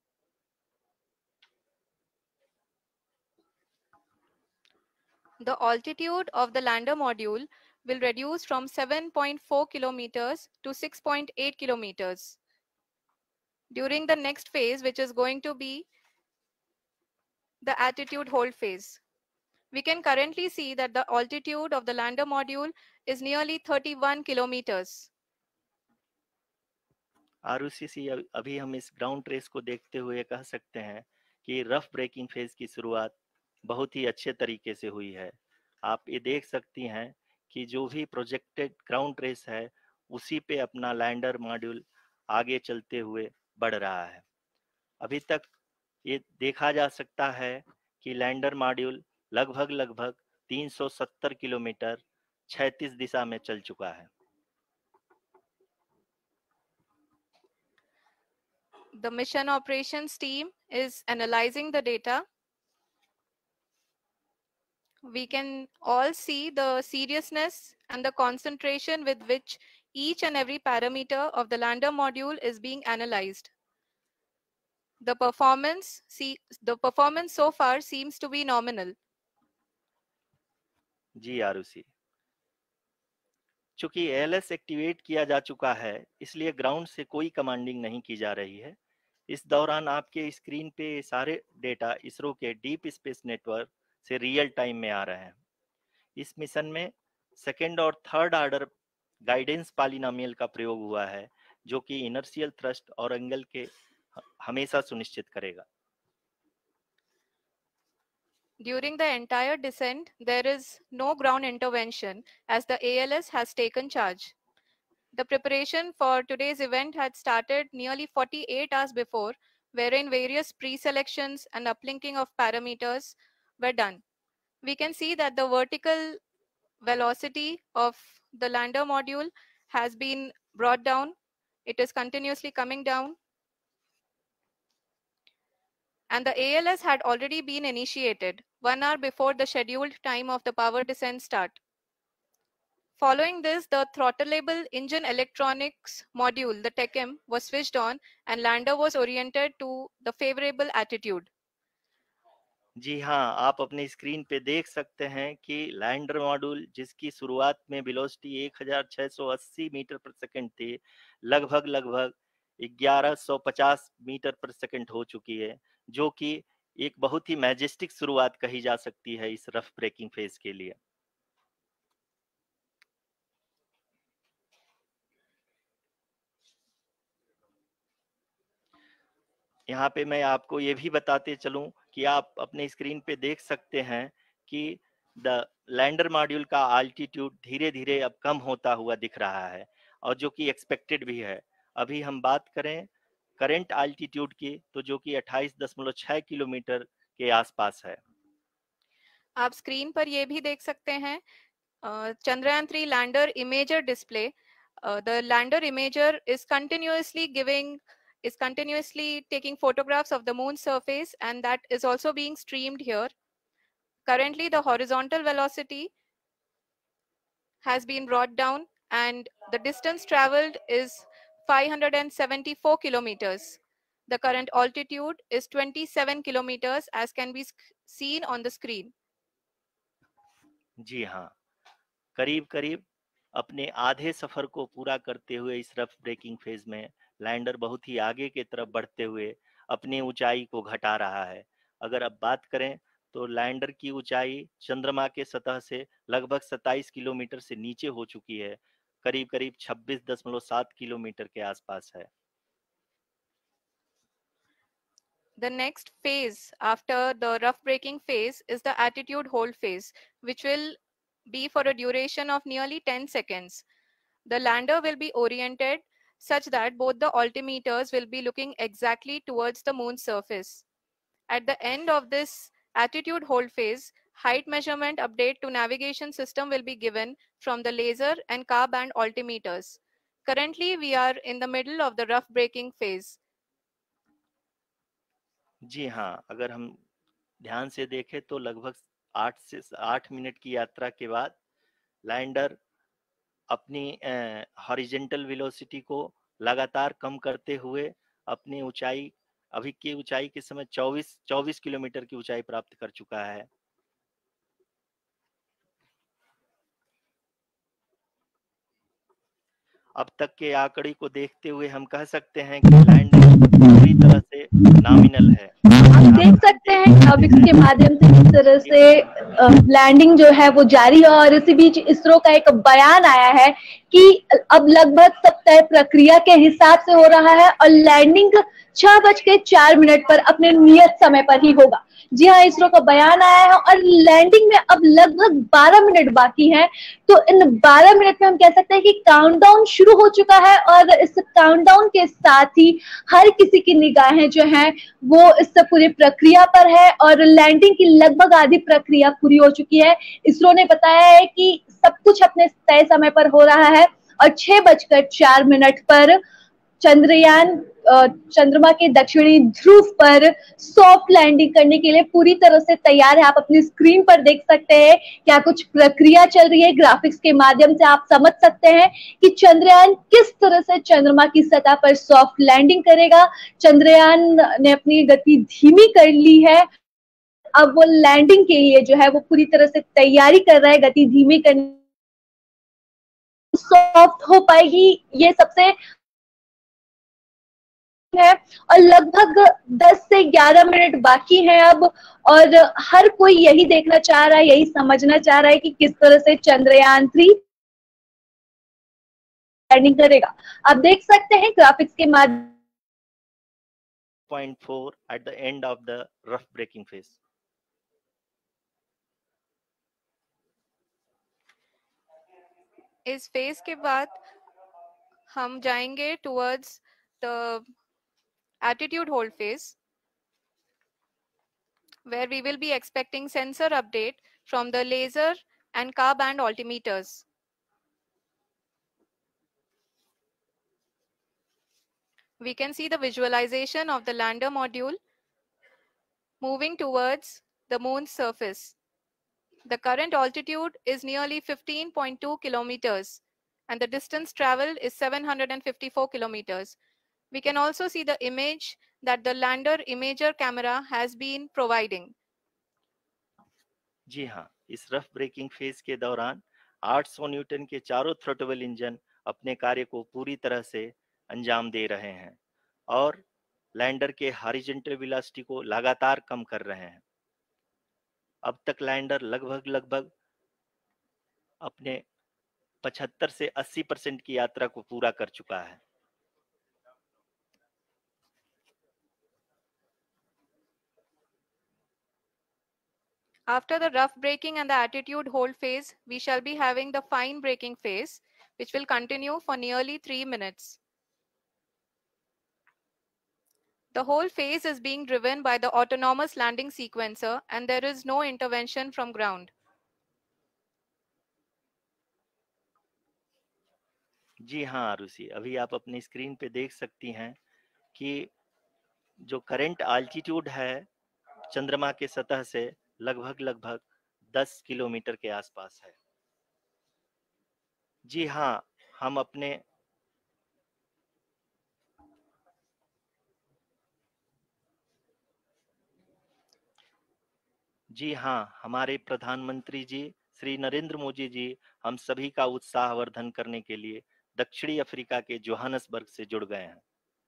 The altitude of the lander module will reduce from seven point four kilometers to six point eight kilometers. During the next phase, which is going to be the attitude hold phase. We can currently see that the altitude of the lander module is nearly thirty-one kilometers. आरयूसीसी अभी हम इस ग्राउंड ट्रेस को देखते हुए कह सकते हैं कि रफ ब्रेकिंग फेज की शुरुआत बहुत ही अच्छे तरीके से हुई है। आप ये देख सकती हैं कि जो भी प्रोजेक्टेड ग्राउंड ट्रेस है उसी पे अपना लैंडर मॉड्यूल आगे चलते हुए बढ़ रहा है। अभी तक ये देखा जा सकता है कि लैंडर मॉड्यूल लगभग लगभग तीन सौ सत्तर किलोमीटर क्षैतिज दिशा में चल चुका है। The mission operations team is analyzing the data. We can all see the seriousness and the concentration with which each and every parameter of the lander module is being analyzed. The performance, see, the performance so far seems to be nominal. जी आरुषि, चूंकि एएलएस एक्टिवेट किया जा चुका है इसलिए ग्राउंड से कोई कमांडिंग नहीं की जा रही है। इस दौरान आपके स्क्रीन पे सारे डेटा इसरो के डीप स्पेस नेटवर्क से रियल टाइम में आ रहे हैं। इस मिशन में सेकेंड और थर्ड ऑर्डर गाइडेंस पॉलिनोमियल का प्रयोग हुआ है, जो कि इनर्शियल थ्रस्ट और एंगल के हमेशा सुनिश्चित करेगा। During the entire descent, there is no ground intervention as the A L S has taken charge. The preparation for today's event had started nearly forty-eight hours before, wherein various pre-selections and uplinking of parameters were done. We can see that the vertical velocity of the lander module has been brought down. It is continuously coming down. And the A L S had already been initiated one hour before the scheduled time of the power descent start. Following this, the throttleable engine electronics module, the TECM, was switched on and lander was oriented to the favorable attitude. जी हाँ, आप अपनी स्क्रीन पे देख सकते हैं कि लैंडर मॉड्यूल जिसकी शुरुआत में वेलोसिटी एक हज़ार छह सौ अस्सी मीटर पर सेकंड थी, लगभग लगभग ग्यारह सौ पचास मीटर पर सेकंड हो चुकी है, जो कि एक बहुत ही मैजेस्टिक शुरुआत कही जा सकती है इस रफ ब्रेकिंग फेज के लिए। यहाँ पे मैं आपको ये भी बताते चलूं कि आप अपने स्क्रीन पे देख सकते हैं कि द लैंडर मॉड्यूल का आल्टीट्यूड धीरे धीरे अब कम होता हुआ दिख रहा है, और जो कि एक्सपेक्टेड भी है। अभी हम बात करें करंट आल्टीट्यूड की, तो जो कि अट्ठाईस दशमलव छह किलोमीटर के आसपास है। आप स्क्रीन पर ये भी देख सकते हैं Chandrayaan three lander imager display. The lander imager is continuously giving is continuously taking photographs of the moon surface, and that is also being streamed here. Currently, the horizontal velocity has been brought down and the distance traveled is five hundred seventy-four kilometers. The current altitude is twenty-seven kilometers as can be seen on the screen. जी हाँ, करीब करीब अपने आधे सफर को पूरा करते हुए इस रफ ब्रेकिंग फेज में लैंडर बहुत ही आगे की तरफ बढ़ते हुए अपनी ऊंचाई को घटा रहा है। अगर अब बात करें तो लैंडर की ऊंचाई चंद्रमा के सतह से लगभग सत्ताईस किलोमीटर से नीचे हो चुकी है, करीब करीब छब्बीस दशमलव सात किलोमीटर के आसपास है। The next phase after the rough braking phase is the attitude hold phase, which will be for a duration of nearly ten seconds. The lander will be oriented such that both the altimeters will be looking exactly towards the moon's surface. At the end of this attitude hold phase, height measurement update to navigation system will be given from the laser and car band altimeters. Currently, we are in the middle of the rough braking phase. जी हाँ, अगर हम ध्यान से देखें तो लगभग आठ से आठ मिनट की यात्रा के बाद लैंडर अपनी हॉरिजेंटल वेलोसिटी को लगातार कम करते हुए अपनी ऊंचाई अभी की ऊंचाई के समय चौबीस चौबीस किलोमीटर की ऊंचाई प्राप्त कर चुका है। अब तक के आंकड़े को देखते हुए हम कह सकते हैं कि लैंडिंग पूरी तरह से नॉमिनल है। आप देख सकते हैं ग्राफिक्स के माध्यम से किस तरह से लैंडिंग जो है वो जारी है और इसी बीच इसरो का एक बयान आया है कि अब लगभग सब तय प्रक्रिया के हिसाब से हो रहा है और लैंडिंग छह बज के चार मिनट पर अपने नियत समय पर ही होगा। जी हाँ, इसरो का बयान आया है और लैंडिंग में अब लगभग बारह मिनट बाकी हैं। तो इन बारह मिनट में हम कह सकते हैं कि काउंटडाउन शुरू हो चुका है और इस काउंटडाउन के साथ ही हर किसी की निगाहें जो हैं वो इस पूरी प्रक्रिया पर है और लैंडिंग की लगभग आधी प्रक्रिया पूरी हो चुकी है। इसरो ने बताया है कि सब कुछ अपने तय समय पर हो रहा है और छह बजकर चार मिनट पर चंद्रयान चंद्रमा के दक्षिणी ध्रुव पर सॉफ्ट लैंडिंग करने के लिए पूरी तरह से तैयार है। आप अपनी स्क्रीन पर देख सकते हैं क्या कुछ प्रक्रिया चल रही है। ग्राफिक्स के माध्यम से आप समझ सकते हैं कि चंद्रयान किस तरह से चंद्रमा की सतह पर सॉफ्ट लैंडिंग करेगा। चंद्रयान ने अपनी गति धीमी कर ली है। अब वो लैंडिंग के लिए जो है वो पूरी तरह से तैयारी कर रहा है। गति धीमी करने सॉफ्ट हो पाएगी ये सबसे है और लगभग दस से ग्यारह मिनट बाकी हैं अब और हर कोई यही देखना चाह रहा है, यही समझना चाह रहा है कि किस तरह से चंद्रयान थ्री लैंडिंग करेगा। आप देख सकते हैं ग्राफिक्स के माध्यम point four at the end of the rough braking phase. इस फेज के बाद हम जाएंगे towards the attitude hold phase, where we will be expecting sensor update from the laser and car band altimeters. We can see the visualization of the lander module moving towards the moon's surface. The current altitude is nearly fifteen point two kilometers and the distance traveled is seven hundred fifty-four kilometers. We can also see the image that the lander imager camera has been providing. जी हाँ, इस रफ ब्रेकिंग फेज के दौरान आठ सौ न्यूटन के चारों थ्रोटल इंजन अपने कार्य को पूरी तरह से अंजाम दे रहे हैं और लैंडर के हॉरिजॉन्टल वेलोसिटी को लगातार कम कर रहे हैं। अब तक लैंडर लगभग लगभग अपने पचहत्तर से अस्सी परसेंट की यात्रा को पूरा कर चुका है। After the rough braking and the attitude hold phase, we shall be having the fine braking phase, which will continue for nearly three minutes. The whole phase is being driven by the autonomous landing sequencer and there is no intervention from ground. जी हाँ आरुषि, अभी आप अपनी स्क्रीन पे देख सकती हैं कि जो करंट आल्टीट्यूड है चंद्रमा के सतह से लगभग लगभग दस किलोमीटर के आसपास है। जी हाँ, हम अपने जी हाँ, हमारे प्रधानमंत्री जी श्री नरेंद्र मोदी जी हम सभी का उत्साहवर्धन करने के लिए दक्षिणी अफ्रीका के जोहानसबर्ग से जुड़ गए हैं।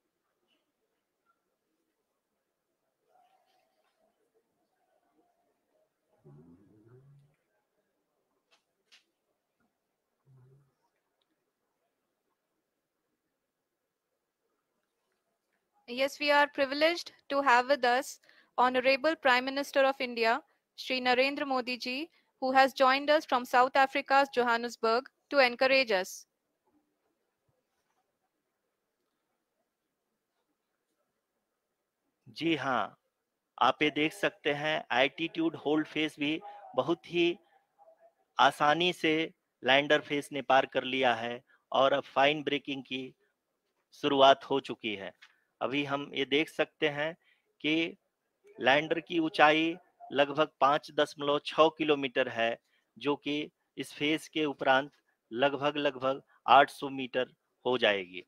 Yes, we are privileged to have with us Honorable Prime Minister of India, Shri Narendra Modi ji, who has joined us from South Africa's Johannesburg to encourage us. जी हाँ, आप ये देख सकते हैं एल्टीट्यूड होल्ड फेज भी बहुत ही आसानी से लैंडर फेस ने पार कर लिया है और अब फाइन ब्रेकिंग की शुरुआत हो चुकी है। अभी हम ये देख सकते हैं कि लैंडर की ऊंचाई लगभग पाँच दशमलव छह किलोमीटर है, जो कि इस फेज के उपरांत लगभग लगभग आठ सौ मीटर हो जाएगी।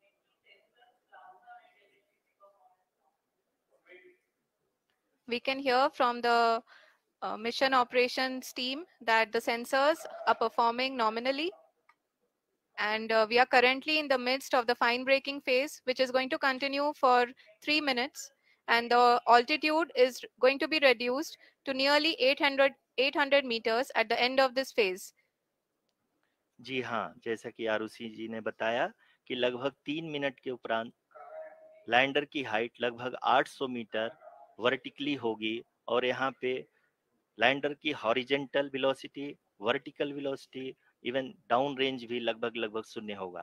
We can hear from the uh, mission operations team that the sensors are performing nominally, and uh, we are currently in the midst of the fine braking phase, which is going to continue for three minutes, and the altitude is going to be reduced to nearly eight hundred, eight hundred meters at the end of this phase. जी हाँ, जैसा कि आरुषि जी ने बताया कि लगभग तीन मिनट के उपरांत लैंडर की हाइट लगभग आठ सौ मीटर वर्टिकली होगी और यहाँ पे लैंडर की horizontal velocity, vertical velocity, even down range भी लगभग लगभग शून्य होगा।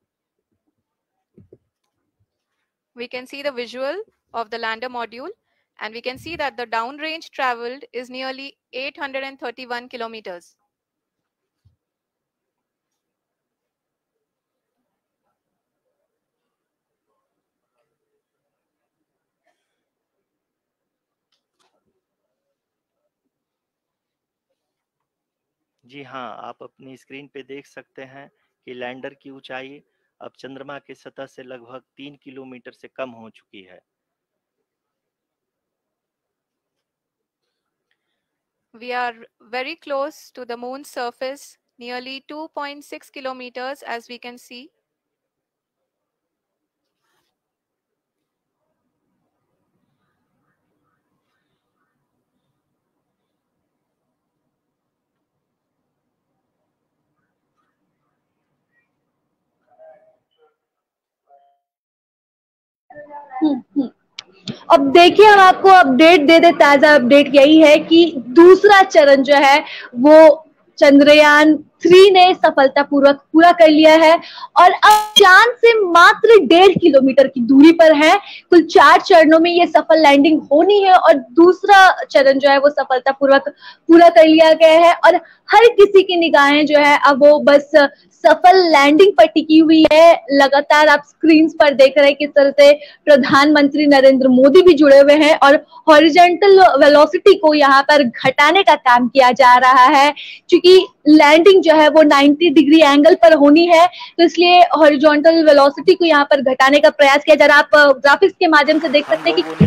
We can see the visual of the lander module, and we can see that the downrange traveled is nearly eight hundred thirty-one kilometers. जी हाँ, आप अपनी स्क्रीन पे देख सकते हैं कि लैंडर की ऊंचाई अब चंद्रमा की सतह से लगभग तीन किलोमीटर से कम हो चुकी है। We are very close to the moon's surface, nearly two point six kilometers, as we can see. अब देखिए हम आपको अपडेट दे दे ताजा अपडेट यही है कि दूसरा चरण जो है वो चंद्रयान थ्री ने सफलतापूर्वक पूरा कर लिया है और अब चांद से मात्र डेढ़ किलोमीटर की दूरी पर है। कुल चार चरणों में ये सफल लैंडिंग होनी है और दूसरा चरण जो है वो सफलतापूर्वक पूरा कर लिया गया है और हर किसी की निगाहें जो है अब वो बस सफल लैंडिंग पर टिकी हुई है। लगातार आप स्क्रीन पर देख रहे हैं किस तरह से प्रधानमंत्री नरेंद्र मोदी भी जुड़े हुए हैं और हॉरिजॉन्टल वेलोसिटी को यहाँ पर घटाने का काम किया जा रहा है। क्योंकि लैंडिंग जो है वो नब्बे डिग्री एंगल पर होनी है, तो इसलिए हॉरिजॉन्टल वेलोसिटी को यहाँ पर घटाने का प्रयास किया जा रहा है। आप ग्राफिक्स के माध्यम से देख सकते हैं कि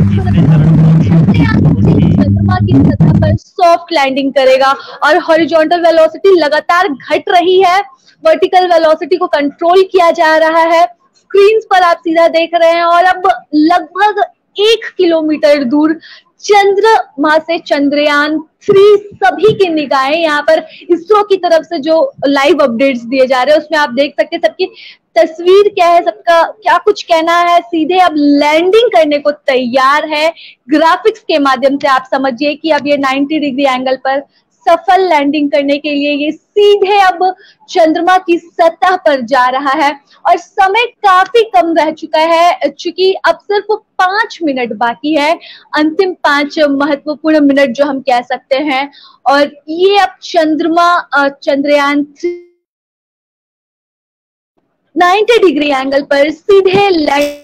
चंद्रमा की सतह पर सॉफ्ट लैंडिंग करेगा और हॉरिजॉन्टल वेलोसिटी लगातार घट रही है। वर्टिकल वेलोसिटी को कंट्रोल किया जा रहा है। स्क्रीन पर आप सीधा देख रहे हैं और अब लगभग एक किलोमीटर दूर चंद्रमा से चंद्रयान थ्री सभी की निगाहें यहाँ पर इसरो की तरफ से जो लाइव अपडेट्स दिए जा रहे हैं उसमें आप देख सकते हैं सबकी तस्वीर क्या है, सबका क्या कुछ कहना है। सीधे अब लैंडिंग करने को तैयार है। ग्राफिक्स के माध्यम से आप समझिए कि अब ये नब्बे डिग्री एंगल पर सफल लैंडिंग करने के लिए ये सीधे अब चंद्रमा की सतह पर जा रहा है और समय काफी कम रह चुका है क्योंकि अब सिर्फ पांच मिनट बाकी है, अंतिम पांच महत्वपूर्ण मिनट जो हम कह सकते हैं। और ये अब चंद्रमा चंद्रयान नब्बे डिग्री एंगल पर सीधे land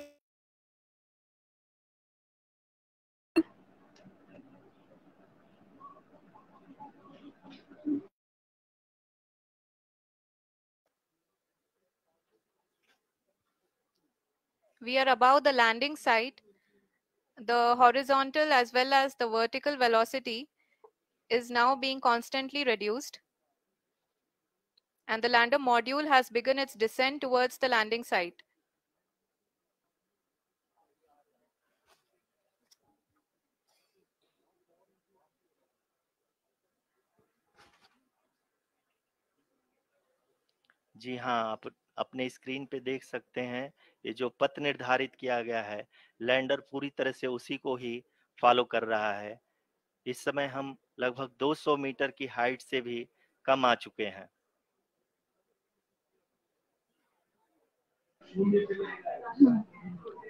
We are above the landing site. The horizontal as well as the vertical velocity is now being constantly reduced, and the lander module has begun its descent towards the landing site. जी हाँ, आप अपने स्क्रीन पे देख सकते हैं ये जो पथ निर्धारित किया गया है, लैंडर पूरी तरह से उसी को ही फॉलो कर रहा है। इस समय हम लगभग दो सौ मीटर की हाइट से भी कम आ चुके हैं।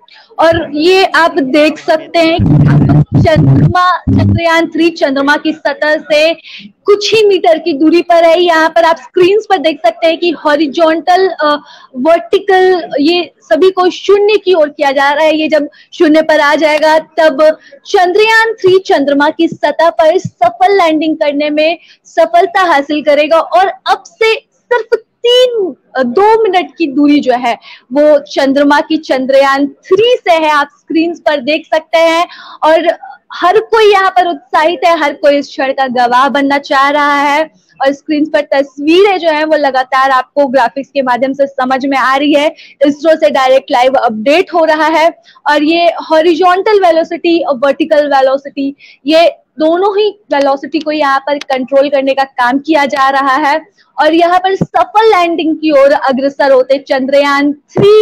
और ये आप देख सकते हैं कि चंद्रमा चंद्रयान थ्री चंद्रमा की सतह से कुछ ही मीटर की दूरी पर है। यहाँ पर आप स्क्रीन पर देख सकते हैं कि हॉरिजॉन्टल, वर्टिकल, ये सभी को शून्य की ओर किया जा रहा है। ये जब शून्य पर आ जाएगा तब चंद्रयान थ्री चंद्रमा की सतह पर सफल लैंडिंग करने में सफलता हासिल करेगा। और अब से सिर्फ तीन दो मिनट की दूरी जो है वो चंद्रमा की चंद्रयान थ्री से है, आप स्क्रीन पर देख सकते हैं। और हर कोई यहाँ पर उत्साहित है, हर कोई इस क्षण का गवाह बनना चाह रहा है। और स्क्रीन पर तस्वीरें जो है वो लगातार आपको ग्राफिक्स के माध्यम से समझ में आ रही है। इसरो से डायरेक्ट लाइव अपडेट हो रहा है। और ये हॉरिजॉन्टल वेलोसिटी और वर्टिकल वेलोसिटी, ये दोनों ही वेलोसिटी को यहाँ पर कंट्रोल करने का काम किया जा रहा है। और यहाँ पर सफल लैंडिंग की ओर अग्रसर होते चंद्रयान थ्री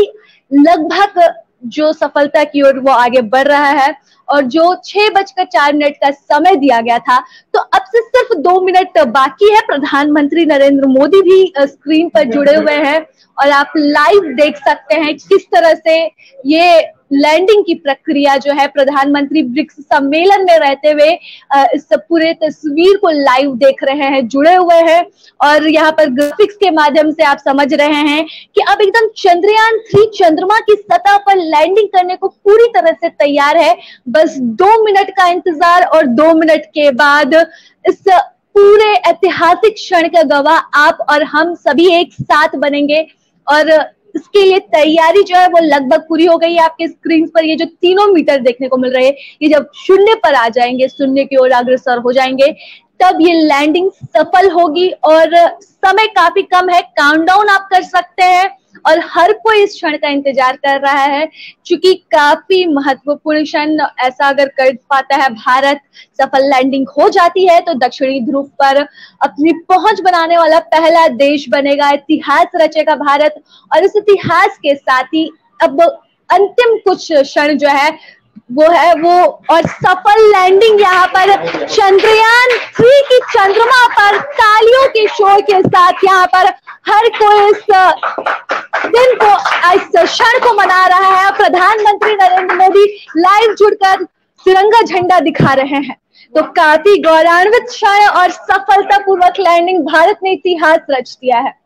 लगभग जो सफलता की ओर वो आगे बढ़ रहा है। और जो छह बजकर चार मिनट का समय दिया गया था, तो अब से सिर्फ दो मिनट बाकी है। प्रधानमंत्री नरेंद्र मोदी भी स्क्रीन पर जुड़े हुए हैं और आप लाइव देख सकते हैं किस तरह से ये लैंडिंग की प्रक्रिया जो है, प्रधानमंत्री ब्रिक्स सम्मेलन में रहते हुए इस पूरे तस्वीर को लाइव देख रहे हैं, जुड़े हुए हैं। और यहाँ पर ग्राफिक्स के माध्यम से आप समझ रहे हैं कि अब एकदम चंद्रयान थ्री चंद्रमा की सतह पर लैंडिंग करने को पूरी तरह से तैयार है। बस दो मिनट का इंतजार और दो मिनट के बाद इस पूरे ऐतिहासिक क्षण का गवाह आप और हम सभी एक साथ बनेंगे। और इसके लिए तैयारी जो है वो लगभग पूरी हो गई है। आपके स्क्रीन पर ये जो तीनों मीटर देखने को मिल रहे हैं, ये जब शून्य पर आ जाएंगे, शून्य की ओर अग्रसर हो जाएंगे, तब ये लैंडिंग सफल होगी। और समय काफी कम है, काउंटडाउन आप कर सकते हैं। और हर कोई इस क्षण का इंतजार कर रहा है, क्योंकि काफी महत्वपूर्ण क्षण, ऐसा अगर कर पाता है भारत, सफल लैंडिंग हो जाती है, तो दक्षिणी ध्रुव पर अपनी पहुंच बनाने वाला पहला देश बनेगा, इतिहास रचेगा भारत। और इस इतिहास के साथ ही अब अंतिम कुछ क्षण जो है वो है वो और सफल लैंडिंग यहाँ पर चंद्रयान थ्री की चंद्रमा पर तालियों के शोर के साथ यहाँ पर हर कोई इस दिन को, इस क्षण को मना रहा है। प्रधानमंत्री नरेंद्र मोदी लाइव जुड़कर तिरंगा झंडा दिखा रहे हैं। तो काफी गौरवान्वित क्षण और सफलतापूर्वक लैंडिंग, भारत ने इतिहास रच दिया है।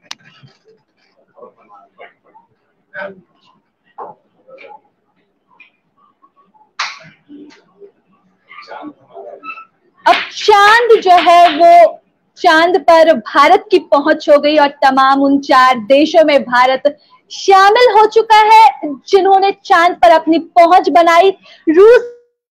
अब चांद जो है वो, चांद पर भारत की पहुंच हो गई और तमाम उन चार देशों में भारत शामिल हो चुका है जिन्होंने चांद पर अपनी पहुंच बनाई। रूस,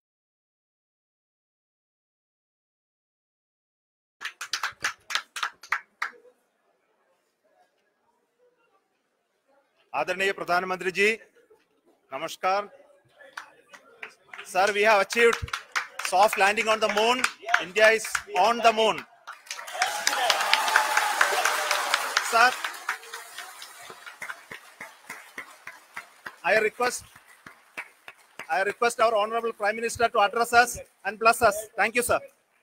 आदरणीय प्रधानमंत्री जी, नमस्कार sir. We have achieved soft landing on the moon. India is on the moon. Sir, I request, I request our Honorable Prime Minister to address us and bless us. Thank you, sir.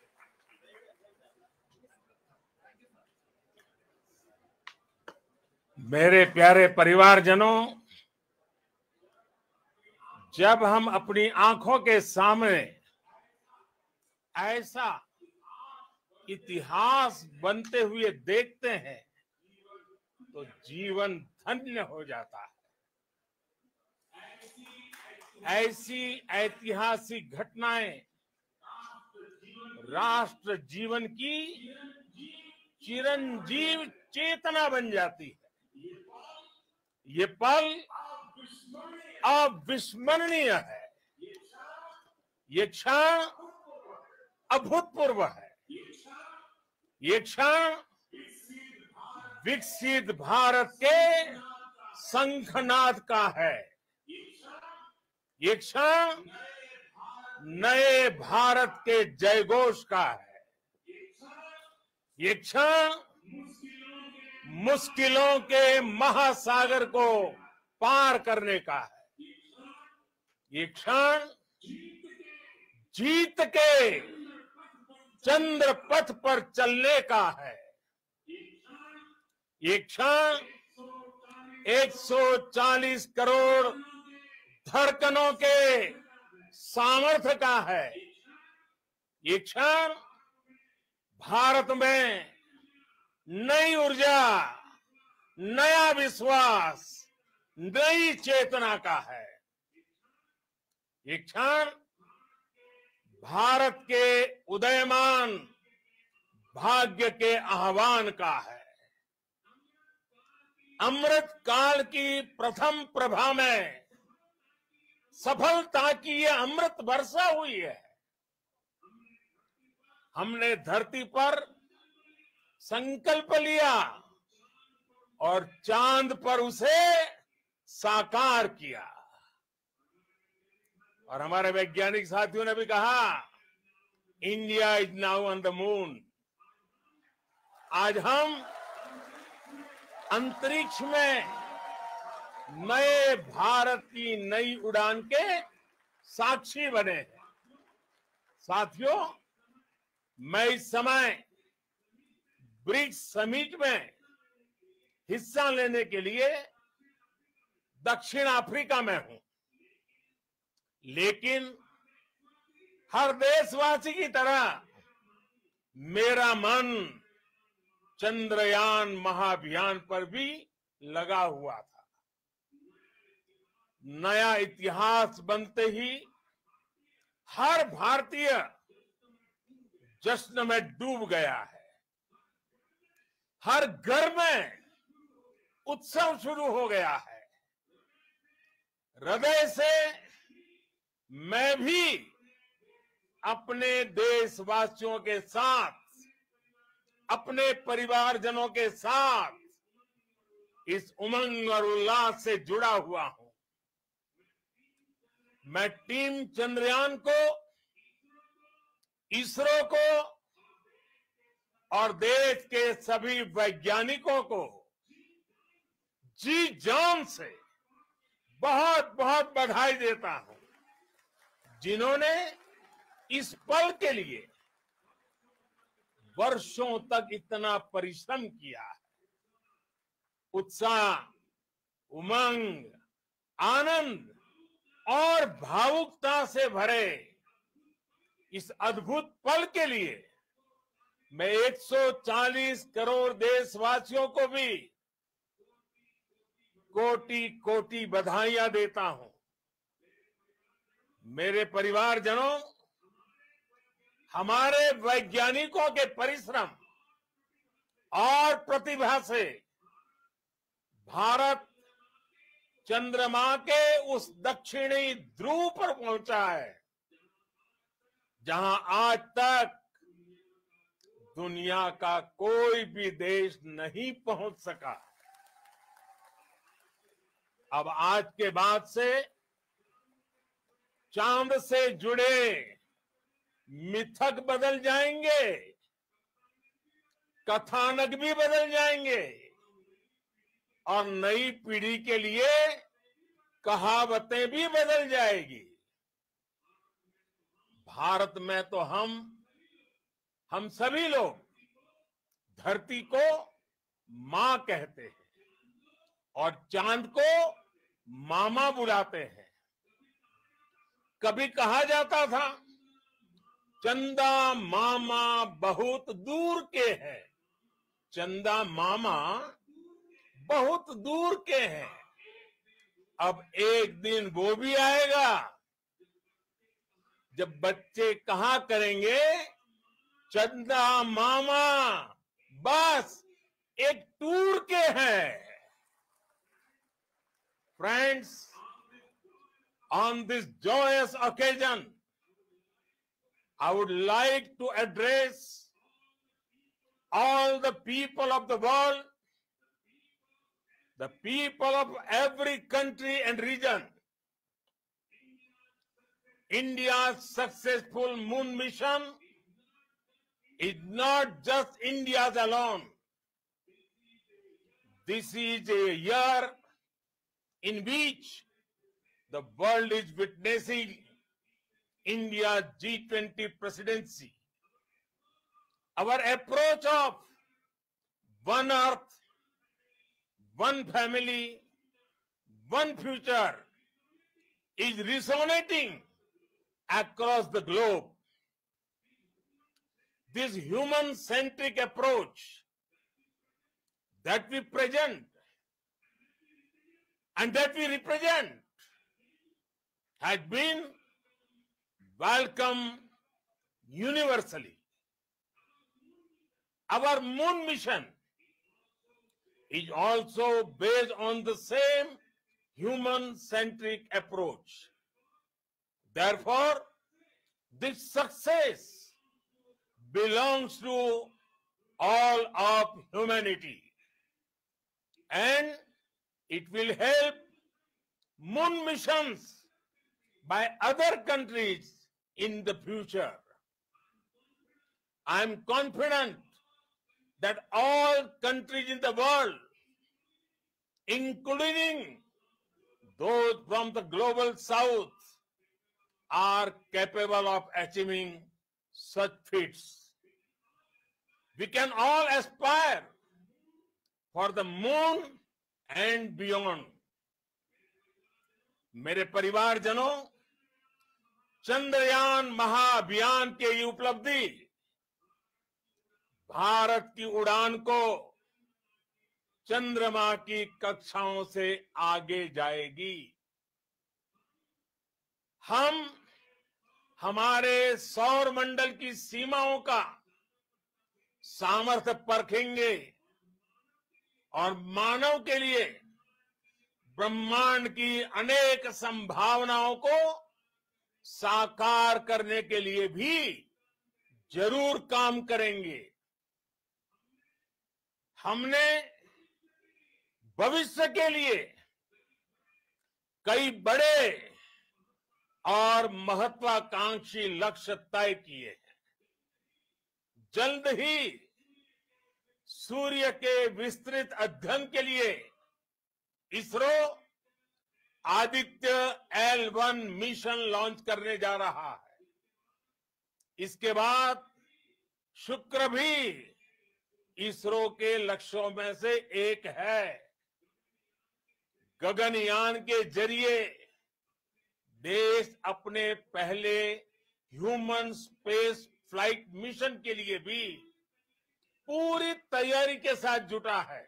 मेरे प्यारे परिवारजनों, जब हम अपनी आंखों के सामने ऐसा इतिहास बनते हुए देखते हैं तो जीवन धन्य हो जाता है। ऐसी ऐतिहासिक घटनाएं राष्ट्र जीवन की चिरंजीव चेतना बन जाती है। ये पल अविस्मरणीय है, ये क्षण अभूतपूर्व है, ये क्षण विकसित भारत के शंखनाद का है, ये क्षण नए भारत के जयघोष का है, ये क्षण मुश्किलों के महासागर को पार करने का है, ये क्षण जीत के चंद्र पथ पर चलने का है, ये क्षण एक सौ चालीस करोड़ धड़कनों के सामर्थ्य का है। ये क्षण भारत में नई ऊर्जा, नया विश्वास, नई चेतना का है। ये क्षण भारत के उदयमान भाग्य के आह्वान का है। अमृत काल की प्रथम प्रभा में सफलता की ये अमृत वर्षा हुई है। हमने धरती पर संकल्प लिया और चांद पर उसे साकार किया। और हमारे वैज्ञानिक साथियों ने भी कहा, India is now on the moon. आज हम अंतरिक्ष में नए भारत की नई उड़ान के साक्षी बने हैं। साथियों, मैं इस समय ब्रिक्स समिट में हिस्सा लेने के लिए दक्षिण अफ्रीका में हूं, लेकिन हर देशवासी की तरह मेरा मन चंद्रयान महाअभियान पर भी लगा हुआ था। नया इतिहास बनते ही हर भारतीय जश्न में डूब गया है। हर घर में उत्सव शुरू हो गया है। हृदय से मैं भी अपने देशवासियों के साथ, अपने परिवारजनों के साथ इस उमंग और उल्लास से जुड़ा हुआ हूं। मैं टीम चंद्रयान को, इसरो को और देश के सभी वैज्ञानिकों को जी जान से बहुत बहुत बधाई देता हूं, जिन्होंने इस पल के लिए वर्षों तक इतना परिश्रम किया है। उत्साह, उमंग, आनंद और भावुकता से भरे इस अद्भुत पल के लिए मैं एक सौ चालीस करोड़ देशवासियों को भी कोटि कोटि बधाइयां देता हूं। मेरे परिवारजनों, हमारे वैज्ञानिकों के परिश्रम और प्रतिभा से भारत चंद्रमा के उस दक्षिणी ध्रुव पर पहुंचा है, जहां आज तक दुनिया का कोई भी देश नहीं पहुंच सका। अब आज के बाद से चांद से जुड़े मिथक बदल जाएंगे, कथानक भी बदल जाएंगे और नई पीढ़ी के लिए कहावतें भी बदल जाएगी। भारत में तो हम हम सभी लोग धरती को मां कहते हैं और चांद को मामा बुलाते हैं। कभी कहा जाता था, चंदा मामा बहुत दूर के हैं। चंदा मामा बहुत दूर के हैं। अब एक दिन वो भी आएगा जब बच्चे कहा करेंगे, चंदा मामा बस एक टूर के हैं। Friends, on this joyous occasion, I would like to address all the people of the world, the people of every country and region. India's successful moon mission is not just India's alone. This is a year in which the world is witnessing India's G twenty presidency. Our approach of one earth, one family, one future is resonating across the globe. This human-centric approach that we present and that we represent has been welcomed universally. Our moon mission is also based on the same human-centric approach. Therefore, this success belongs to all of humanity, and it will help moon missions by other countries in the future. I am confident that all countries in the world, including those from the global south, are capable of achieving such feats. We can all aspire for the moon and beyond. मेरे परिवारजनों, चंद्रयान महाअभियान के ये उपलब्धि भारत की उड़ान को चंद्रमा की कक्षाओं से आगे जाएगी। हम हमारे सौर मंडल की सीमाओं का सामर्थ्य परखेंगे और मानव के लिए ब्रह्मांड की अनेक संभावनाओं को साकार करने के लिए भी जरूर काम करेंगे। हमने भविष्य के लिए कई बड़े और महत्वाकांक्षी लक्ष्य तय किए हैं। जल्द ही सूर्य के विस्तृत अध्ययन के लिए ISRO Aditya L one mission launch करने जा रहा है। इसके बाद शुक्र भी इसरो के लक्ष्यों में से एक है। गगनयान के जरिए देश अपने पहले ह्यूमन स्पेस फ्लाइट मिशन के लिए भी पूरी तैयारी के साथ जुटा है।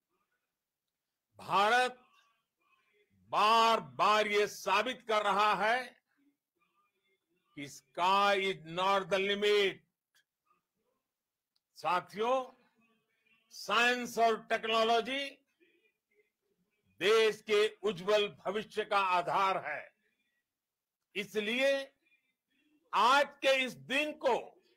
भारत बार बार ये साबित कर रहा है कि sky is not the limit. साथियों, साइंस और टेक्नोलॉजी देश के उज्जवल भविष्य का आधार है। इसलिए आज के इस दिन को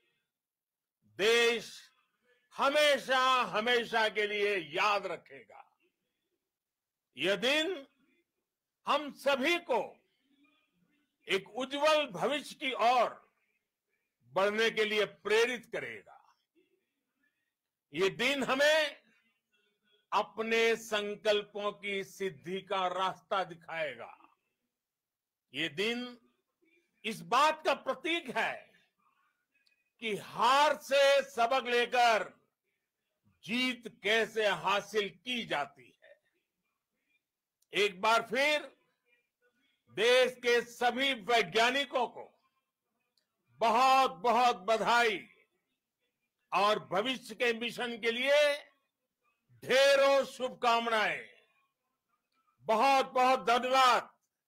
देश हमेशा हमेशा के लिए याद रखेगा। यह दिन हम सभी को एक उज्जवल भविष्य की ओर बढ़ने के लिए प्रेरित करेगा। ये दिन हमें अपने संकल्पों की सिद्धि का रास्ता दिखाएगा। ये दिन इस बात का प्रतीक है कि हार से सबक लेकर जीत कैसे हासिल की जाती है। एक बार फिर देश के सभी वैज्ञानिकों को बहुत बहुत बधाई और भविष्य के मिशन के लिए ढेरों शुभकामनाएं। बहुत बहुत धन्यवाद।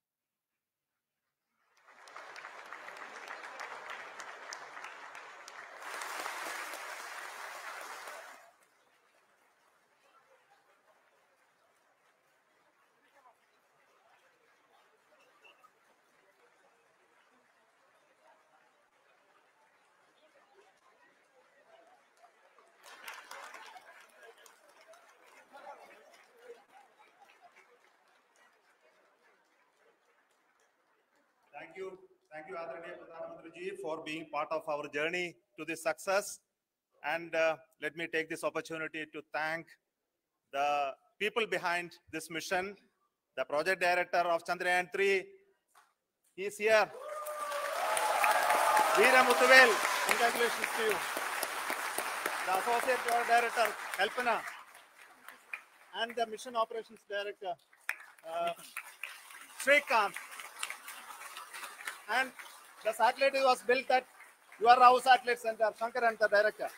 Thank you. Thank you, Adaraniya Pradhan Mantri ji, for being part of our journey to this success. And uh, let me take this opportunity to thank the people behind this mission, the project director of Chandrayaan three. He is here. Veera Muthuvel, congratulations to you. The associate project director, Kalpana, and the mission operations director, uh, Srikanth. And the satellite was built at your Rao Satellite Center, Shankar and the director.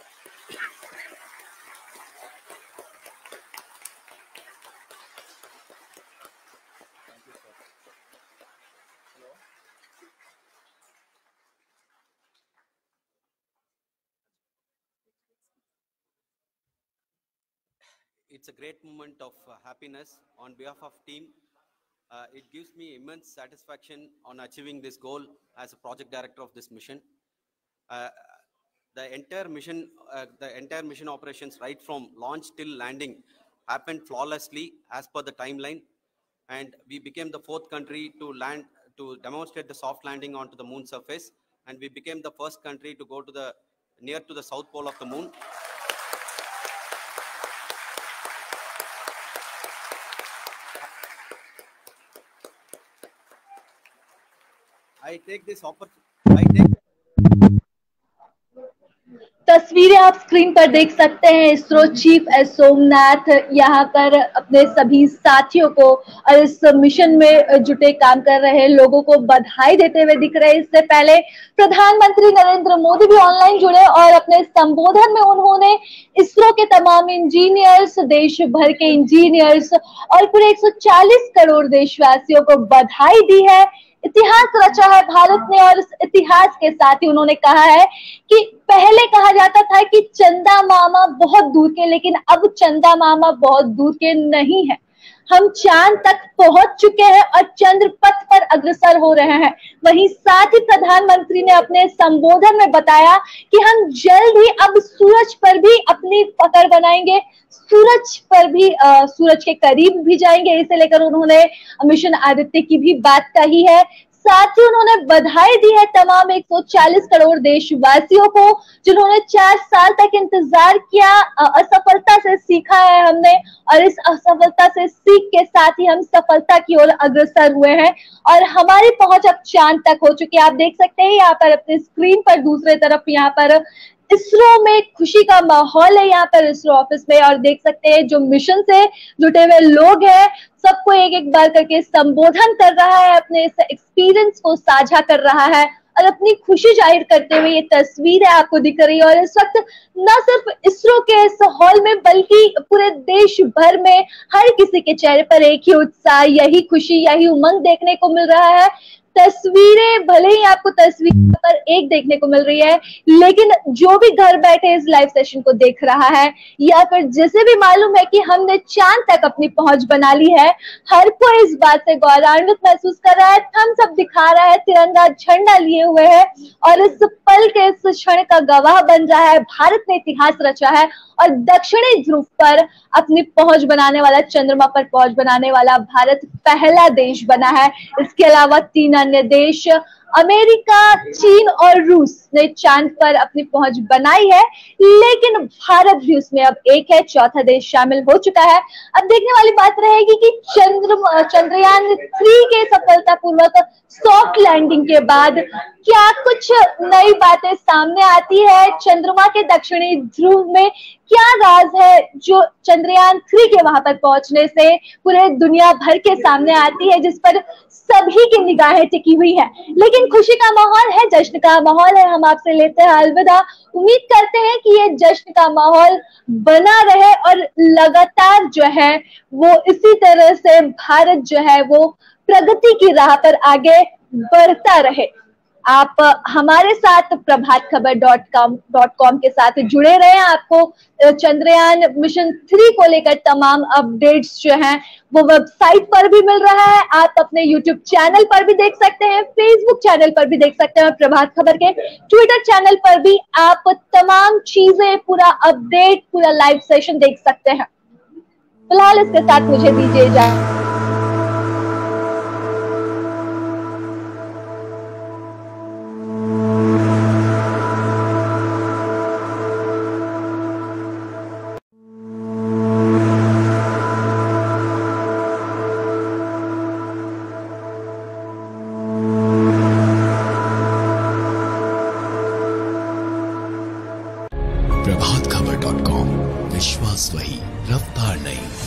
It's a great moment of uh, happiness on behalf of team. Uh, it gives me immense satisfaction on achieving this goal as a project director of this mission. Uh, the entire mission, uh, the entire mission operations, right from launch till landing, happened flawlessly as per the timeline, and we became the fourth country to land to demonstrate the soft landing onto the moon surface, and we became the first country to go to the near to the south pole of the moon. I take this opportunity. I take तस्वीरें आप स्क्रीन पर देख सकते हैं। इसरो चीफ एस सोमनाथ यहाँ पर अपने सभी साथियों को और इस मिशन में जुटे काम कर रहे लोगों को बधाई देते हुए दिख रहे हैं। इससे पहले प्रधानमंत्री नरेंद्र मोदी भी ऑनलाइन जुड़े और अपने संबोधन में उन्होंने इसरो के तमाम इंजीनियर्स, देश भर के इंजीनियर्स और पूरे एक सौ चालीस करोड़ देशवासियों को बधाई दी है। इतिहास रचा है भारत ने और इस इतिहास के साथ ही उन्होंने कहा है कि पहले कहा जाता था कि चंदा मामा बहुत दूर के, लेकिन अब चंदा मामा बहुत दूर के नहीं है। हम चांद तक पहुंच चुके हैं और चंद्र पथ पर अग्रसर हो रहे हैं। वहीं साथ ही प्रधानमंत्री ने अपने संबोधन में बताया कि हम जल्द ही अब सूरज पर भी अपनी पकड़ बनाएंगे, सूरज पर भी आ, सूरज के करीब भी जाएंगे। इसे लेकर उन्होंने मिशन आदित्य की भी बात कही है। साथ ही उन्होंने बधाई दी है तमाम एक सौ चालीस करोड़ देशवासियों को जिन्होंने चार साल तक इंतजार किया। असफलता से सीखा है हमने और इस असफलता से सीख के साथ ही हम सफलता की ओर अग्रसर हुए हैं और हमारी पहुंच अब चांद तक हो चुकी है। आप देख सकते हैं यहाँ पर अपने स्क्रीन पर दूसरे तरफ यहाँ पर इसरो में खुशी का माहौल है यहाँ पर इसरो ऑफिस में, और देख सकते हैं जो मिशन से जुटे हुए लोग हैं सबको एक एक बार करके संबोधन कर रहा है, अपने इस एक्सपीरियंस को साझा कर रहा है और अपनी खुशी जाहिर करते हुए ये तस्वीरें आपको दिख रही है। और इस वक्त न सिर्फ इसरो के इस हॉल में बल्कि पूरे देश भर में हर किसी के चेहरे पर एक ही उत्साह, यही खुशी, यही उमंग देखने को मिल रहा है। तस्वीरें भले ही आपको तस्वीर पर एक देखने को मिल रही है, लेकिन जो भी घर बैठे इस लाइव सेशन को देख रहा है या फिर जिसे भी मालूम है कि हमने चांद तक अपनी पहुंच बना ली है, हर कोई इस बात से गौरवान्वित महसूस कर रहा है। हम सब दिखा रहा है, तिरंगा झंडा लिए हुए है और इस पल के इस क्षण का गवाह बन रहा है। भारत ने इतिहास रचा है और दक्षिणी ध्रुव पर अपनी पहुंच बनाने वाला, चंद्रमा पर पहुंच बनाने वाला भारत पहला देश बना है। इसके अलावा तीन अन्य देश अमेरिका, चीन और रूस ने चांद पर अपनी पहुंच बनाई है, लेकिन भारत भी उसमें अब एक है, चौथा देश शामिल हो चुका है। अब देखने वाली बात रहेगी कि चंद्र चंद्रयान थ्री के सफलतापूर्वक सॉफ्ट लैंडिंग के बाद क्या कुछ नई बातें सामने आती है। चंद्रमा के दक्षिणी ध्रुव में क्या राज है जो चंद्रयान थ्री के वहां पर पहुंचने से पूरे दुनिया भर के सामने आती है, जिस पर सभी की निगाहें टिकी हुई है। लेकिन खुशी का माहौल है, जश्न का माहौल है। हम आपसे लेते हैं अलविदा। उम्मीद करते हैं कि ये जश्न का माहौल बना रहे और लगातार जो है वो इसी तरह से भारत जो है वो प्रगति की राह पर आगे बढ़ता रहे। आप हमारे साथ Prabhat Khabar dot com dot com के साथ जुड़े रहे। आपको चंद्रयान मिशन थ्री को लेकर तमाम अपडेट्स जो हैं वो वेबसाइट पर भी मिल रहा है। आप अपने यूट्यूब चैनल पर भी देख सकते हैं, फेसबुक चैनल पर भी देख सकते हैं और प्रभात खबर के ट्विटर चैनल पर भी आप तमाम चीजें, पूरा अपडेट, पूरा लाइव सेशन देख सकते हैं। फिलहाल इसके साथ मुझे दीजिए इजाजत। प्रभात खबर डॉट कॉम, विश्वास वही, रफ्तार नहीं।